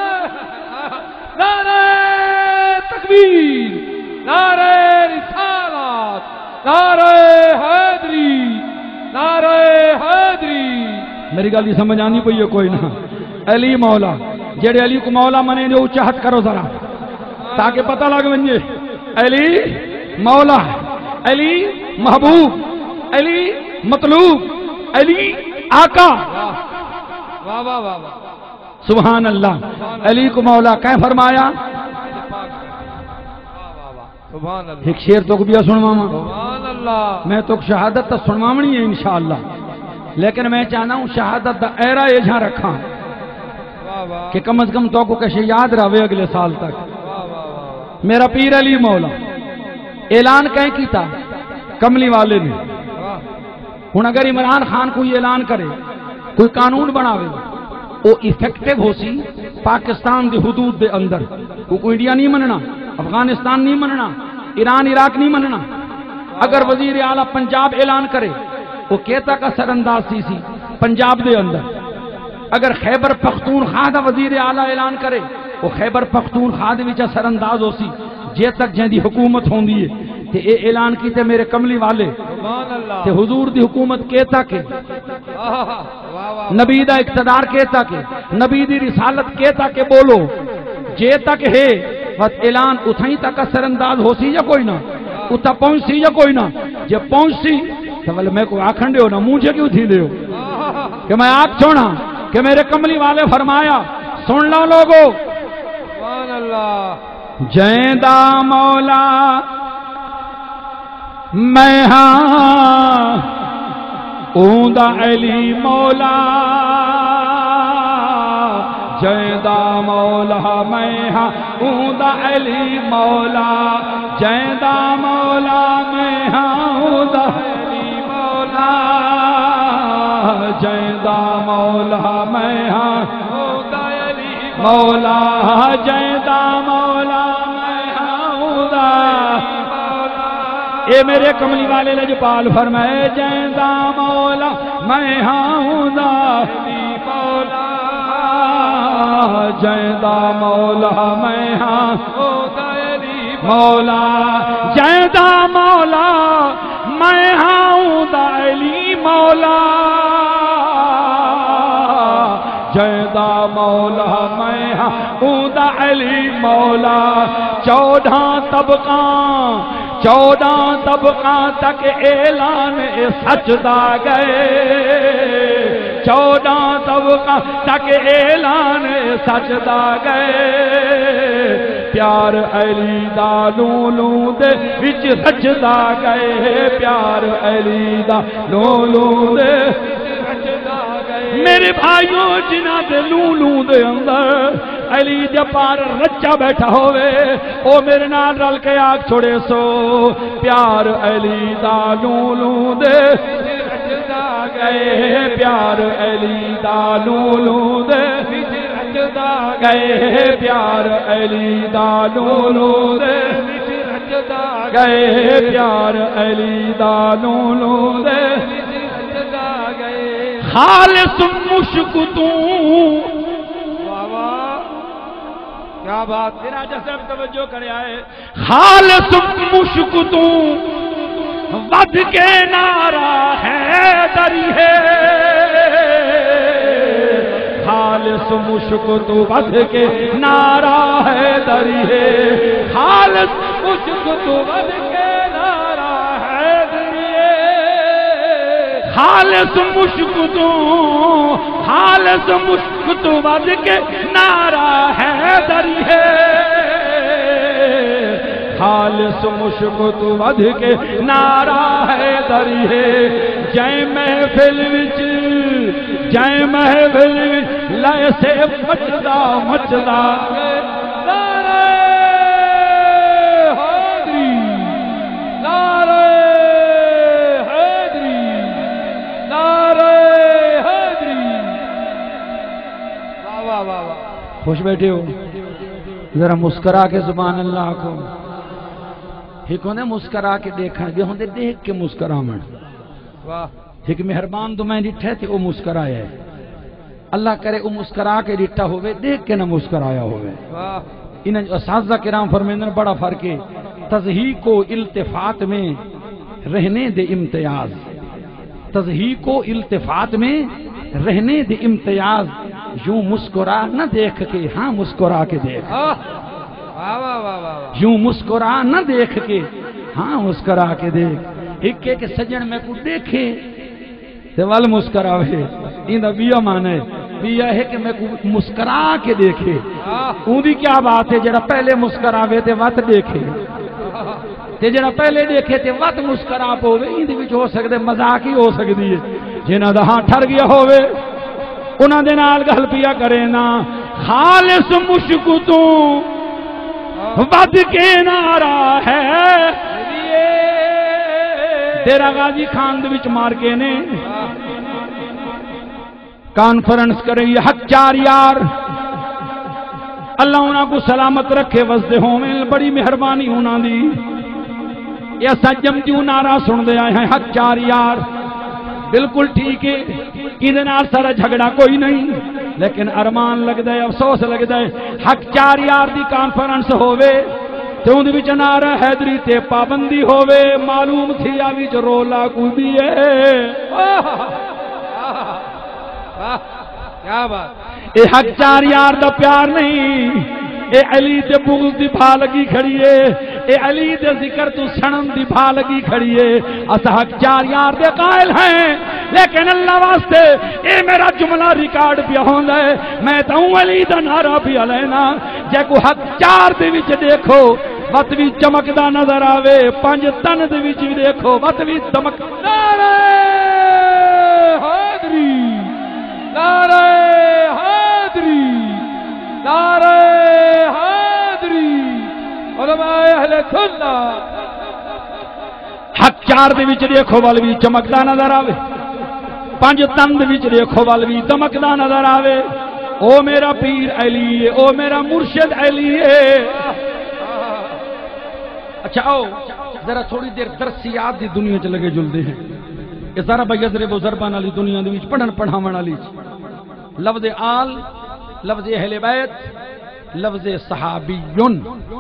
نعرہ تکبیر نعرہ رسالات نعرہ حیدری نعرہ حیدری میری گل دی سمجھ آنی پئی ہے کوئی نہ علی مولا جڑے علی کو مولا منے جو چاہت کرو ذرا تاکہ پتہ لگ ونجے علی مولا علی محبوب علی مطلوب علی آقا واہ واہ واہ واہ سبحان اللہ علی کو مولا کہیں فرمایا ایک شیر تو بھی سنواما میں تو شہادت تا سنوامنی ہے انشاءاللہ لیکن میں چاہنا ہوں شہادت دا ایرا یہ جہاں رکھا کہ کم از کم تو کو کیسے یاد رہے اگلے سال تک میرا پیر علی مولا اعلان کہیں کیتا کملی والے نے ہن اگر عمران خان کوئی اعلان کرے کوئی قانون بناوے وہ ایفیکٹیو ہو سی پاکستان دی حدود دے اندر کوئی انڈیا نہیں مننا افغانستان نہیں مننا ایران عراق نہیں مننا اگر وزیر اعلیٰ پنجاب اعلان کرے وہ کہتا کا سر انداز سی پنجاب دے اندر اگر خیبر پختونخوا دا وزیر اعلیٰ اعلان کرے وہ خیبر پختونخوا دے وچ سر انداز ہو سی جے تک جہاں دی حکومت ہوندی ہے تے اے اعلان کیتے میرے کملی والے تے حضور دی حکومت کہتا کہ نبی دا اقتدار کہتا کہ نبی دی رسالت کہتا کہ بولو جے تک ہے بس اعلان اتھائی تک سر انداز ہو سی یا کوئی نہ اتھا پہنچ سی یا کوئی نہ جے پہنچ سی تو بلے میں کوئی آکھن دیو نا مجھے کیوں تھی دیو کہ میں آگ چھوڑا کہ میرے کملی والے فرمایا سن لو لوگو سبحان اللہ جیندہ مولا میں ہاں اوندا علی مولا جیندا مولا میں ہاں اوندا علی مولا جیندا مولا میں ہاں اوندا علی مولا جیندا مولا میں ہاں اوندا علی مولا جیندا مولا میں ہاں اوندا اے میرے کملی والے لجپال فرمائے جیندا مولا میں ہاں اوندا علی مولا جیندا مولا میں ہاں مولا جیندا مولا میں ہاں علی مولا جیندا مولا میں ہاں علی مولا 14 طبقاں تک اعلان سچ دا گئے 14 طبقاں تک اعلان سچ دا گئے پیار علی دا لولو دے وچ رچدا گئے پیار علی دا لولو دے رچدا گئے میرے بھائیوں جنہاں دے لولو دے اندر علی دے پار رچا بیٹھا ہوئے او میرے نال رل کے آگ چھوڑے سو پیار علی دا لولو دے رچدا گئے پیار علی دا لولو دے رچدا گئے پیار علی دا لولو دے رچدا گئے پیار علی دا لولو دے رچدا گئے خالص مشک تو کیا بات میرا جیسے توجہ کرے آئے خالص مشک تو ود کے نعرہ ہے دری ہے خالص مشک تو ود کے نعرہ ہے دری ہے خالص مشک تو ود کے نعرہ ہے دری ہے خالص مشک تو ود کے نعرہ ہے دری ہے خالص مشک تو ود کے نعرہ ہے دری ہے جے محفل وچ لے سے مچدا نعرہ حیدری نعرہ حیدری نعرہ حیدری واہ واہ واہ خوش بیٹھے ہو ذرا مسکرا کے سبحان اللہ کو ایک ہوندے مسکرا کے دیکھن دے ہوندے دیکھ کے مسکراون واہ ایک مہربان تو میں ڈٹھے تھے وہ مسکرایا ہے اللہ کرے وہ مسکرا کے ڈٹھا ہوئے دیکھ کے نہ مسکرایا ہوئے انہیں اساتذہ کرام فرمیندن بڑا فرق ہے تضحیق و التفات میں رہنے دے امتیاز تضحیق و التفات میں رہنے دے امتیاز یوں مسکرا نہ دیکھ کے ہاں مسکرا کے دیکھ یوں مسکرا نہ دیکھ کے ہاں مسکرا کے دیکھ ایک کے سجن میں کو دیکھے تے وال مسکراوے ایندا بیا مانے بیا ہے کہ میں کو مسکرا کے دیکھے اودی کیا بات ہے جڑا پہلے مسکراوے تے وت دیکھے تے جڑا پہلے دیکھے تے وت مسکرا پوے ایندے وچ ہو سکدے مذاق ہی ہو سکدی ہے جنہاں دا ہاں ٹھر گیا ہوے انہاں دے نال گل پیا کرے نا خالص مشک تو ود کے نعرہ ہے تیرا غازی خان دے وچ مار کے نے کانفرنس کرے حق چار یار اللہ انہاں کو سلامت رکھے وسدے ہوویں بڑی مہربانی انہاں دی ایسا جمجو نعرہ سن دے آئے ہیں حق چار یار بالکل ٹھیک ہے کیندے نال سارا جھگڑا کوئی نہیں لیکن ارمان لگدا ہے افسوس لگدا ہے حق چار یار دی کانفرنس ہووے تے اون وچ نعرہ حیدری تے پابندی ہووے معلوم تھی آ وچ رولا کوئی بھی ہے کیا بات اے حق چار یار دا پیار نہیں اے علی تے بغض دی بھا لگی کھڑی ہے اے علی دے ذکر تو سنن دی بھا لگی کھڑی ہے اس حق چار یار دے قائل ہیں لیکن اللہ واسطے اے میرا جملہ ریکارڈ پیا ہوندا ہے میں تاں علی دا نعرہ پیا لینا جے کو حق چار دے وچ دیکھو وت وی چمکدا نظر آوے پنج تن دے وچ وی دیکھو وت وی چمکدا حیدری نعرہ حیدری نعرہ حیدری علماء اہل سنت حق چار دے وچ دیکھو ول بھی چمکدا نظر آوے پنج تند وچ دیکھو ول بھی دمکدا نظر آوے او میرا پیر علی ہے او میرا مرشد علی ہے اچھا آؤ ذرا تھوڑی دیر درسیات دی دنیا چ لگے جلدے ہیں یہ ذرا بیضرب ضربان والی دنیا دے وچ پڑھن پڑھاون والی لفظ آل لفظ اہل بیت لفظ صحابیون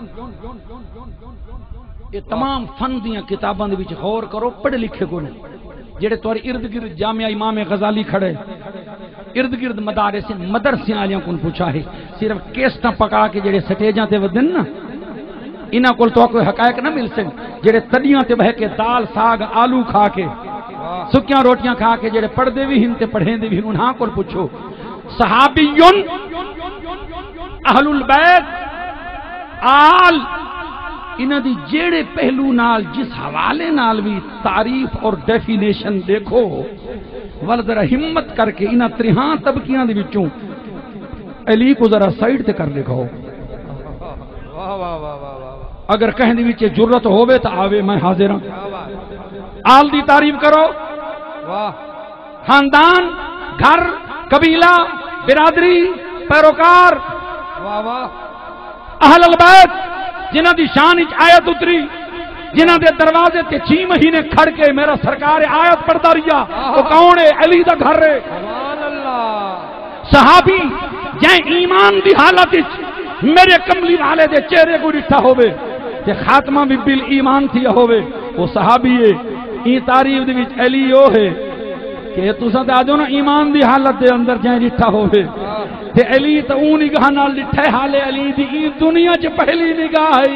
یہ تمام فن دیاں کتاباں دے وچ غور کرو پڑھ لکھے کو نہیں جڑے تہاڈے ارد گرد جامعہ امام غزالی کھڑے ارد گرد مدارس مدرسے والیاں کون پوچھا ہے صرف کیسٹاں پکا کے جڑے سٹیجاں تے ودن نا انہاں کول تو کوئی حقائق نہ مل سن جڑے تڑیاں تے بہ کے دال ساگ آلو کھا کے سکیاں روٹیاں کھا کے جڑے پڑھدے بھی ہن تے پڑھیندے بھی انہاں کول پوچھو صحابیون اہل البیت آل انہاں دی جیڑے پہلو نال جس حوالے نال بھی تعریف اور ڈیفینیشن دیکھو ول ذرا ہمت کر کے انہاں تریہاں طبقیاں دے وچوں علی کو ذرا سائیڈ تے کر لکھو واہ واہ واہ واہ اگر کہیں دی وچ جرت ہووے تا آوے میں حاضر ہاں آل دی تعریف کرو واہ خاندان گھر قبیلہ برادری پیروکار واہ واہ اہل البیت جنہاں دی شان وچ آیت اتری جنہاں دے دروازے تے 6 مہینے کھڑ کے میرا سرکار آیت پڑھدا رہیا او کون ہے علی دا گھر ہے سبحان اللہ صحابی جے ایمان دی حالت وچ میرے کملی والے دے چہرے کو ڈٹھا ہووے تے خاتمہ بھی بال ایمان تھی ہووے وہ صحابی ہے ای تعریف دے وچ علی او ہے کہ تساں تے آجو نا ایمان دی حالت دے اندر جے ڈٹھا ہووے تے علی تے اون نگاہ نال ڈٹھے حال علی دی ای دنیا چ پہلی نگاہ ہے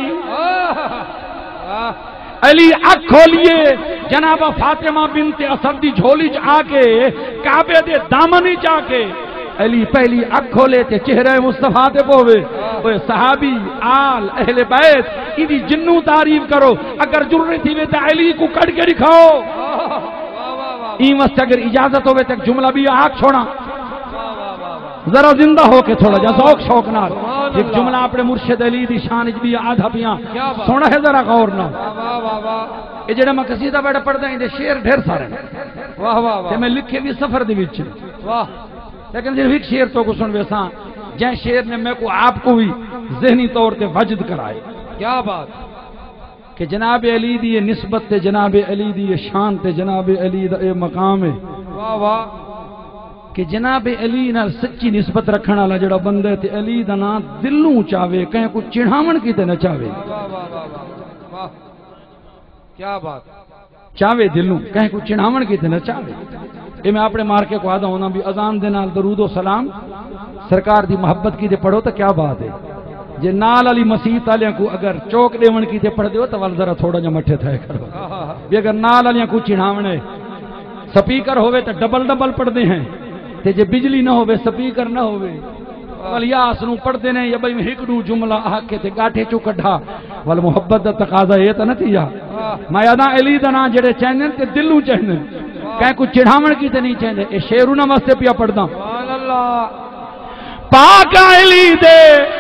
علی اکھ کھولیے جناب فاطمہ بنت اسد دی جھولی چ آ کے کعبے دے دامن وچ آ کے علی پہلی اکھ کھولے تے چہرہ مصطفیٰ تے پوے اوے صحابی آل اہل بیت ایدی جنوں تعریف کرو اگر ضرورت تھی تے علی کو کٹ کے دکھاؤ این واسطے اگر اجازت ہوے تے جملہ بھی آکھ چھوڑا ذرا زندہ ہو کے تھوڑا جا ذوق شوق نال ایک جملہ اپنے مرشد علی دی شان وچ بھی آدھا پیاں سونا ہے ذرا غور نال واہ واہ واہ یہ جڑا میں قصیدہ بیٹھا پڑھدا ہوں دے شعر ڈھیر سارے واہ واہ تے میں لکھے بھی سفر دے وچ واہ لیکن صرف ایک شعر تو کو سن ویساں جن شعر نے میں کو آپ کو بھی ذہنی طور تے وجد کرائے کیا بات کہ جناب علی دی یہ نسبت تے جناب علی دی یہ شان تے جناب علی دا اے مقام ہے واہ واہ کہ جناب علی نال سچی نسبت رکھن والا جڑا بندہ تے علی دا نام دلوں چاہے کہیں کو چڑھاون کی تے نہ چاہے واہ واہ واہ واہ کیا بات چاہے دلوں کہیں کو چڑھاون کی تے نہ چاہے یہ میں اپنے مارکے کو آدھا ہونا بھی اذان دے نال درود و سلام سرکار دی محبت کی تے پڑھو تو کیا بات ہے جے نال علی مسیح والے کو اگر چوک دیون کی تے پڑھ دیو تو ول ذرا تھوڑا جا مٹھے تھے کرو بھی اگر نال علی کو چڑھاونے سپیکر ہوے تو ڈبل ڈبل پڑھتے ہیں تے جے بجلی نہ ہوے سپیکر نہ ہوے الیاس نو پڑھتے نے یا بھائی ایک دو جملہ آ کے تے گاٹھے چو کڈھا ول محبت دا تقاضا یہ تے نہ تھیا میں ادا علی دا نام جڑے چاہندے تے دلوں چاہندے کہیں کو چڑھاون کی تے نہیں چاہندے اے شعر نہ واسطے پیا پڑھدا سبحان اللہ پاک علی دے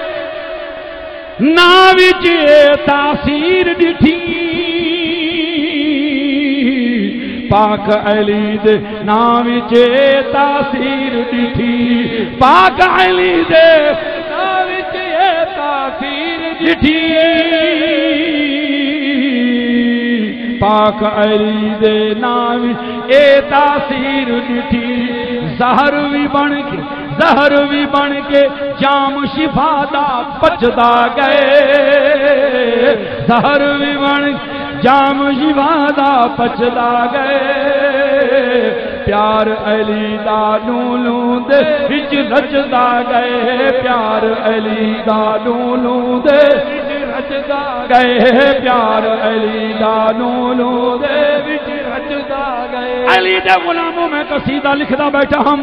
نا وچ تاثیر ڈٹھی پاک علی دے نا وچ تاثیر ڈٹھی پاک علی دے نا وچ تاثیر ڈٹھی پاک علی دے نا وچ تاثیر ڈٹھی زہر بھی بن کے جام شفا دا بچدا گئے زہر بھی بن جام شفا دا بچدا گئے پیار علی دا لولوں دے وچ رچدا گئے پیار علی دا لولوں دے وچ رچدا گئے پیار علی دا لولوں دے وچ رچدا گئے علی دے غلاموں میں قصیدہ لکھدا بیٹھا ہم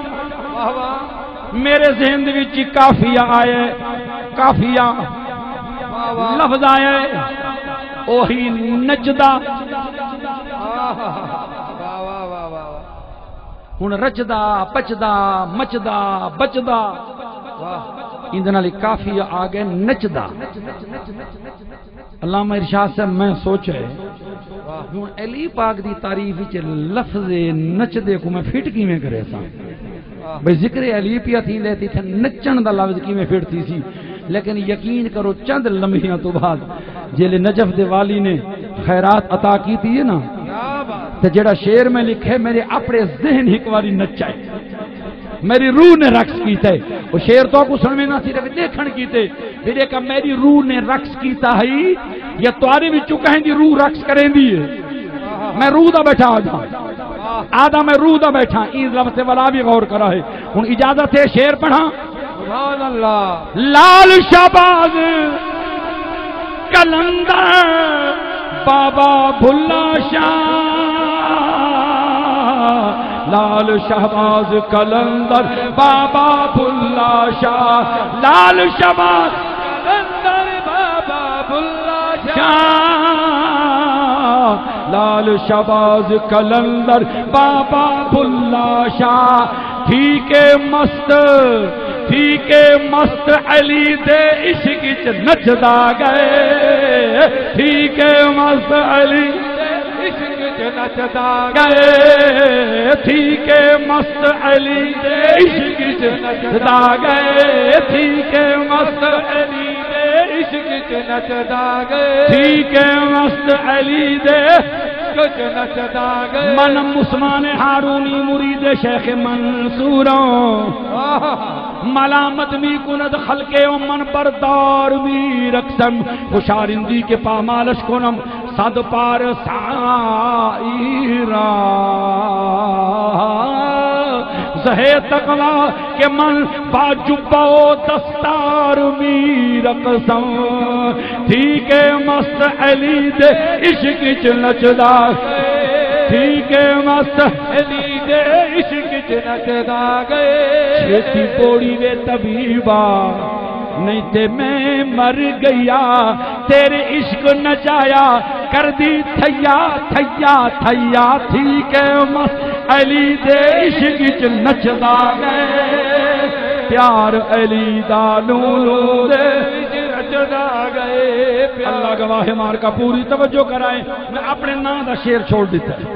میرے ذہن دے وچ کافیہ آئے کافیہ لفظ آئے اوہی نجدہ ہن رچدا پچدا مچدا بچدا اندے نال کافی آ گئے نچدا علامہ ارشاد سے میں سوچ رہے ہوں علی پاک دی تعریف وچ لفظ نچدے کو میں فٹ کیویں کرے سا بھئی ذکر علی پیا تھی لیتی تھے نچن دا لفظ کیویں پھرتی سی لیکن یقین کرو چند لمحیاں تو بعد جیلے نجف دے والی نے خیرات عطا کی تھی نا تے جڑا شعر میں لکھے میرے اپنے ذہن ایک واری نچائے میری روح نے رقص کیتا ہے وہ شعر تو کو سن میں نہ صرف دیکھن کیتے پھر کہ میری روح نے رقص کیتا ہے یا تمہاری وچ کہیں دی روح رقص کریں دی ہے میں روح دا بیٹھا آدھا میں روح دا بیٹھا این لفظ سے والا بھی غور کرا ہے ہن اجازت ہے شعر پڑھا سبحان اللہ لال شہباز کلندر بابا بھلا شاہ لال شہباز کلندر بابا بھلا شاہ لال شہباز کلندر بابا بھلا شاہ لال شہباز کلندر بابا بھلا شاہ ٹھیک مست ٹھیک مست علی دے عشق وچ نچدا گئے ٹھیک مست علی دے عشق وچ نچدا گئے ٹھیک مست علی دے عشق وچ نچدا گئے ٹھیک مست علی دے عشق وچ نچدا گئے ٹھیک مست علی دے کچھ نچدا گئے من مسلمان ہارونی مرید شیخ منصوروں ملامت می کند خلق من بردار می رقصم خوشارندی کے پامالش کنم صد پار سائرا زہے تقلا کہ من باجبہ و دستار می رقصم ٹھیک مست علی دے عشق وچ نچدا ٹھیک مست علی دے عشق وچ نچدا گئے چھتی پوڑی وے طبیبا نہیں تے میں مر گیا تیرے عشق نچایا کر دی تھیا تھیا تھیا ٹھیک مست علی دے عشق وچ نچدا گئے پیار علی دا لولو دے نچدا گئے اللہ گواہ مار کا پوری توجہ کرائیں میں اپنے نام دا شعر چھوڑ دیتا ہے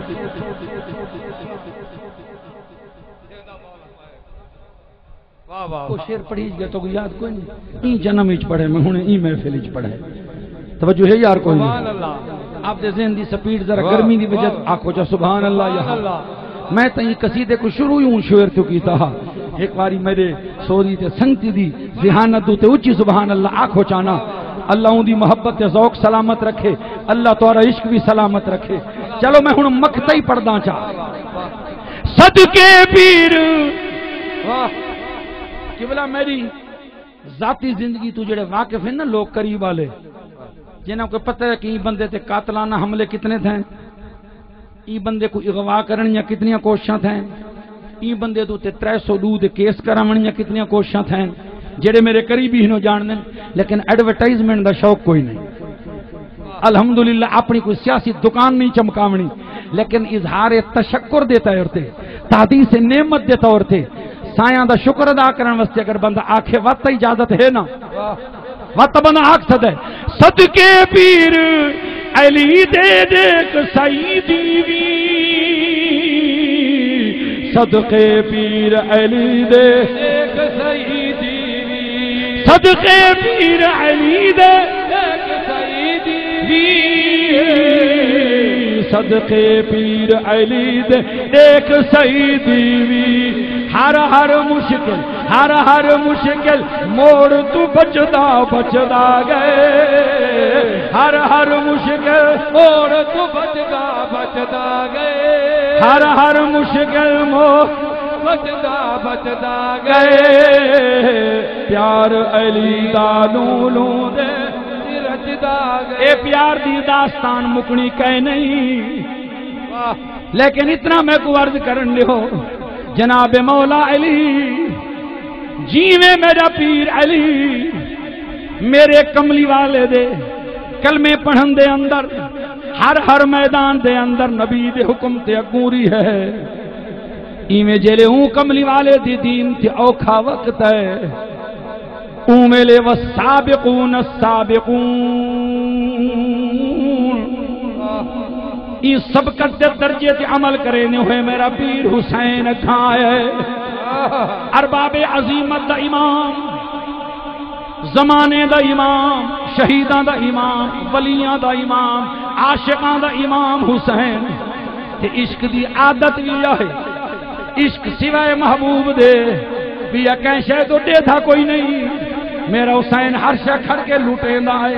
وہ شعر پڑھی گیا تو یاد کوئی نہیں این جنم وچ پڑھے میں ہن این محفل وچ پڑھے توجہ ہے یار کوئی نہیں آپ دے ذہن دی سپیڈ ذرا گرمی دی وجہ آکھو جا سبحان اللہ یا اللہ میں تے قصیدے کو شروع ہوں شعر کیوں کیتا ایک باری میرے سوری تے سنگتی دی ذہانت تے اونچی سبحان اللہ آکھو چانا اللہ ان دی محبت تے ذوق سلامت رکھے اللہ تہاڈا عشق بھی سلامت رکھے چلو میں ہن مقطع ہی پڑھدا چاہ صدقے پیر قبلہ میری ذاتی زندگی تو جڑے واقف ہیں نا لوگ قریب والے جنہاں کو پتہ ہے کہ یہ بندے تے قاتلانہ حملے کتنے تھے یہ بندے کو اغوا کرنیاں کتنیاں کوششاں تھیں یہ بندے تو تے 300 دے کیس کرامنیاں کتنیاں کوششاں تھیں جڑے میرے قریبی ہنو جاننے لیکن ایڈورٹائزمنٹ دا شوق کوئی نہیں الحمدللہ اپنی کوئی سیاسی دکان نہیں چمکاونی لیکن اظہار تشکر دیتا ہے اور تے تحدیث نعمت دیتا اور تے سایاں دا شکر ادا کرن واسطے اگر بندہ آکھے وقت اجازت ہے نا وقت بندہ آکھ سکتا ہے صدقے پیر علی دے دیکھ سیدی وی صدقے پیر علی دے دیکھ سیدی وی صدقے پیر علی دے دیکھ سیدی وی صدقے پیر علی دے دیکھ سیدی وی ہر مشکل موڑ تو بچدا بچدا گئے ہر مشکل موڑ تو بچدا بچدا گئے ہر مشکل موڑ بچدا بچدا گئے پیار علی دا لولو دے رچدا گئے اے پیار دی داستان مکنی کہے نہیں لیکن اتنا میں کو عرض کرن لے ہو جناب مولا علی جیویں میرا پیر علی میرے کملی والے دے کلمے پڑھن دے اندر ہر میدان دے اندر نبی دے حکم تے اگوری ہے ایویں جیلے ہوں کملی والے دی دین تے اوکھا وقت ہے اوملے والسابقون السابقون یہ سبقت دے درجے تے عمل کرے نے ہوئے میرا پیر حسین کھائے ارباب عظیمت دا امام زمانے دا امام شہیداں دا امام ولیاں دا امام عاشقاں دا امام حسین تے عشق دی عادت بھی ہے عشق سوائے محبوب دے بھی کہیں شے تو دے تھا کوئی نہیں میرا حسین ہر شے کھڑ کے لٹیندا ہے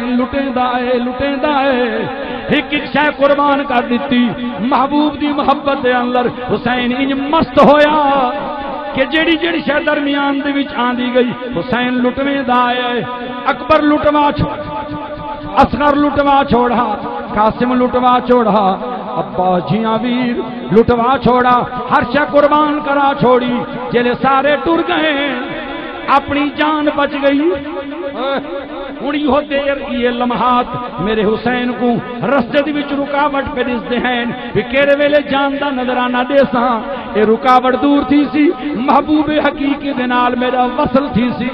ایک ایک شے قربان کر دیتی محبوب دی محبت دے اندر حسین انج مست ہویا کہ جیڑی جیڑی شے درمیان دے وچ آندی گئی حسین لٹویں دا ہے اکبر لٹوا چھوڑا اصغر لٹوا چھوڑا قاسم لٹوا چھوڑا ابا جیاں ویر لٹوا چھوڑا ہر شے قربان کرا چھوڑی جلے سارے ٹر گئے اپنی جان بچ گئی ہوں یہ دیر یہ لمحات میرے حسین کو رستے دی وچ رکاوٹ پہ دستے ہیں کہ کیڑے ویلے جان دا نظرانہ دے ساں اے رکاوٹ دور تھی سی محبوب حقیقی دے نال میرا وصل تھی سی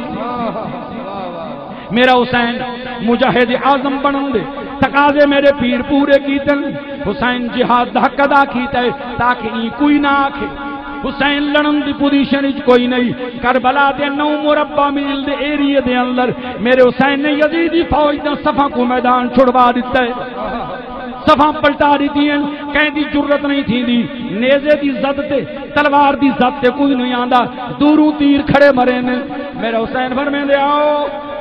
میرا حسین مجاہد اعظم بنن دے تقاضے میرے پیر پورے کیتن حسین جہاد دا حق ادا کیتا ہے تاکہ ای کوئی نہ آکھے حسین لڑن دی پوزیشن وچ کوئی نہیں کربلا دے 9 مربع میل دے ایریے دے اندر میرے حسین نے یزیدی فوج دا صفاں کو میدان چھڑوا دیتا ہے صفاں پلٹا دیتی ہیں کہیں دی جرت نہیں تھی دی نیزے دی زد تے تلوار دی زد تے کوئی نہیں آندا دوروں تیر کھڑے مرے نے میرے حسین فرمے دے آؤ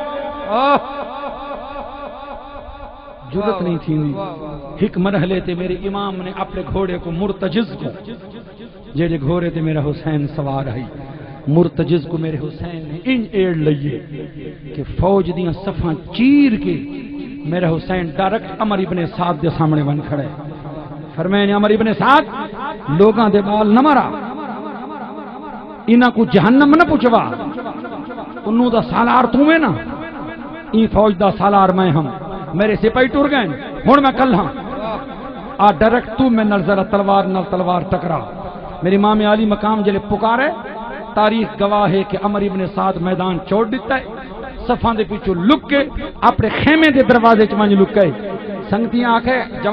جرت نہیں تھی ایک مرحلے تے میرے امام نے اپنے گھوڑے کو مرتجز کو جیڑے گھوڑے تے میرا حسین سوار ہے مرتجز کو میرے حسین نے ان ایڑ لئیے کہ فوج دیاں صفاں چیر کے میرا حسین ڈائریکٹ عمر ابن سعد دے سامنے بن کھڑے فرمائے نے عمر ابن سعد لوگاں دے بال نہ مرا انہاں کو جہنم نہ پچوا انہوں دا سالار تمہیں نا این فوج دا سالار میں ہم میرے سپاہی ٹر گئے ہن میں کل ہاں آ ڈائریکٹ تو میں نظر تلوار نال تلوار ٹکرا میری امام علی مقام جلے پکارے تاریخ گواہ ہے کہ عمر ابن سعد میدان چھوڑ دیتا ہے صفاں دے پیچھے لک کے اپنے خیمے دے دروازے چ منج لک گئے سنگتیاں آکھے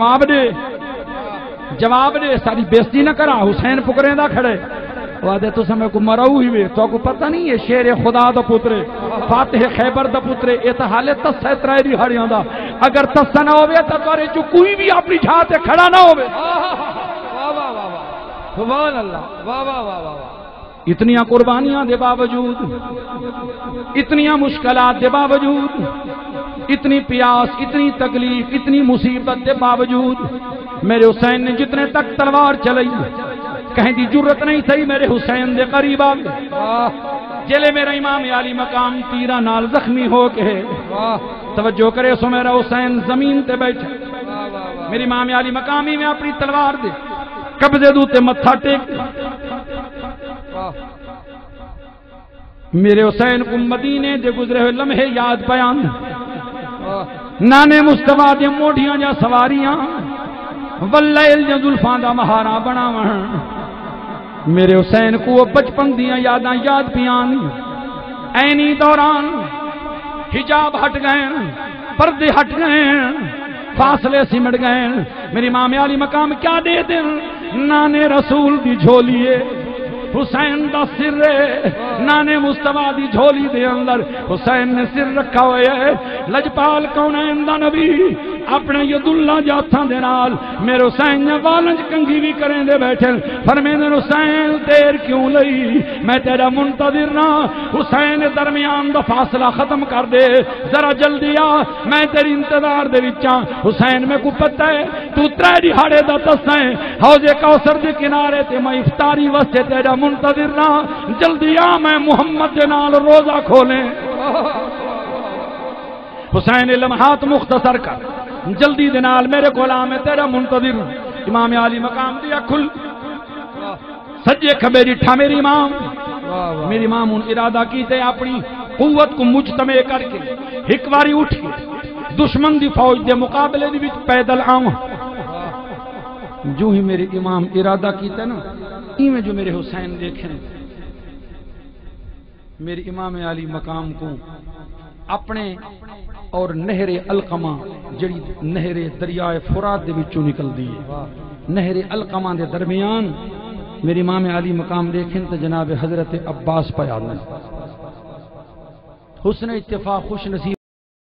جواب دے ساری بےزتی نہ کرا حسین پکریندا کھڑے وعدے تو سمے کو مراؤ ہی وے تو کو پتہ نہیں ہے شیر خدا دا پتر فاتح خیبر دا پتر اے تے حالے تس ہے ترے دی ہڑیاں دا اگر تس نہ ہوے تے تارے چ کوئی بھی اپنی جھا تے کھڑا نہ ہوے واہ واہ واہ سبحان اللہ واہ واہ واہ واہ اتنیاں قربانیاں دے باوجود اتنیاں مشکلات دے باوجود اتنی پیاس اتنی تکلیف اتنی مصیبت دے باوجود میرے حسین نے جتنے تک تلوار چلائی کہیں دی جرت نہیں تھی میرے حسین دے قریب آ جلے میرا امام علی مقام تیرا نال زخمی ہو کے توجہ کرے سو میرا حسین زمین تے بیٹھے میری امام علی مقامی میں اپنی تلوار دے قبضے دوتے متھا ٹیک میرے حسین کو مدینے دے گزرے ہوئے لمحے یاد بیان نانے مصطفیٰ دے موڑیاں جا سواریاں واللیل جا زلفاں دا مہارا بناون میرے حسین کو بچپن دیاں یاداں یاد پیان اینی دوران حجاب ہٹ گئے پردے ہٹ گئے فاصلے سمٹ گئے میری امام علی مقام کیا دے دیں نانے رسول دی جھولیے حسین دا سر نانے مصطفیٰ دی جھولی دے اندر حسین نے سر رکھا ہوئے ہے لجپال کونین دا نبی اپنے ید اللہ جاتھاں دے نال میرے حسین نے والنج کنگھی بھی کریں دے بیٹھے فرمیدن حسین دیر کیوں لئی میں تیرا منتظر نہ حسین درمیان دا فاصلہ ختم کر دے ذرا جلدی آ میں تیری انتظار دے وچاں حسین میں کو پتہ ہے تو ترے دہاڑے دا تسیں حوض کوثر دے کنارے تے میں افطاری واسطے تیرا منتظر نہ جلدی آ میں محمد دے نال روزہ کھولیں حسین لمحات مختصر کر جلدی دے نال میرے غلام ہے تیرا منتظر امام علی مقام دیا کھل سجے کھبے ڈٹھا میری امام ان ارادہ کیتے اپنی قوت کو مجتمع کر کے ایک باری اٹھ کے دشمن دی فوج دے مقابلے دی وچ پیدل آواں جو ہی میرے امام ارادہ کیتا ہے نا میں جو میرے حسین دیکھیں میرے امام علی مقام کو اپنے اور نہر القمہ جڑی نہر دریائے فرات دے وچوں نکل دی ہے نہر القمہ دے درمیان میرے امام علی مقام دیکھیں تو جناب حضرت عباس پیاد حسن اتفاق خوش نصیب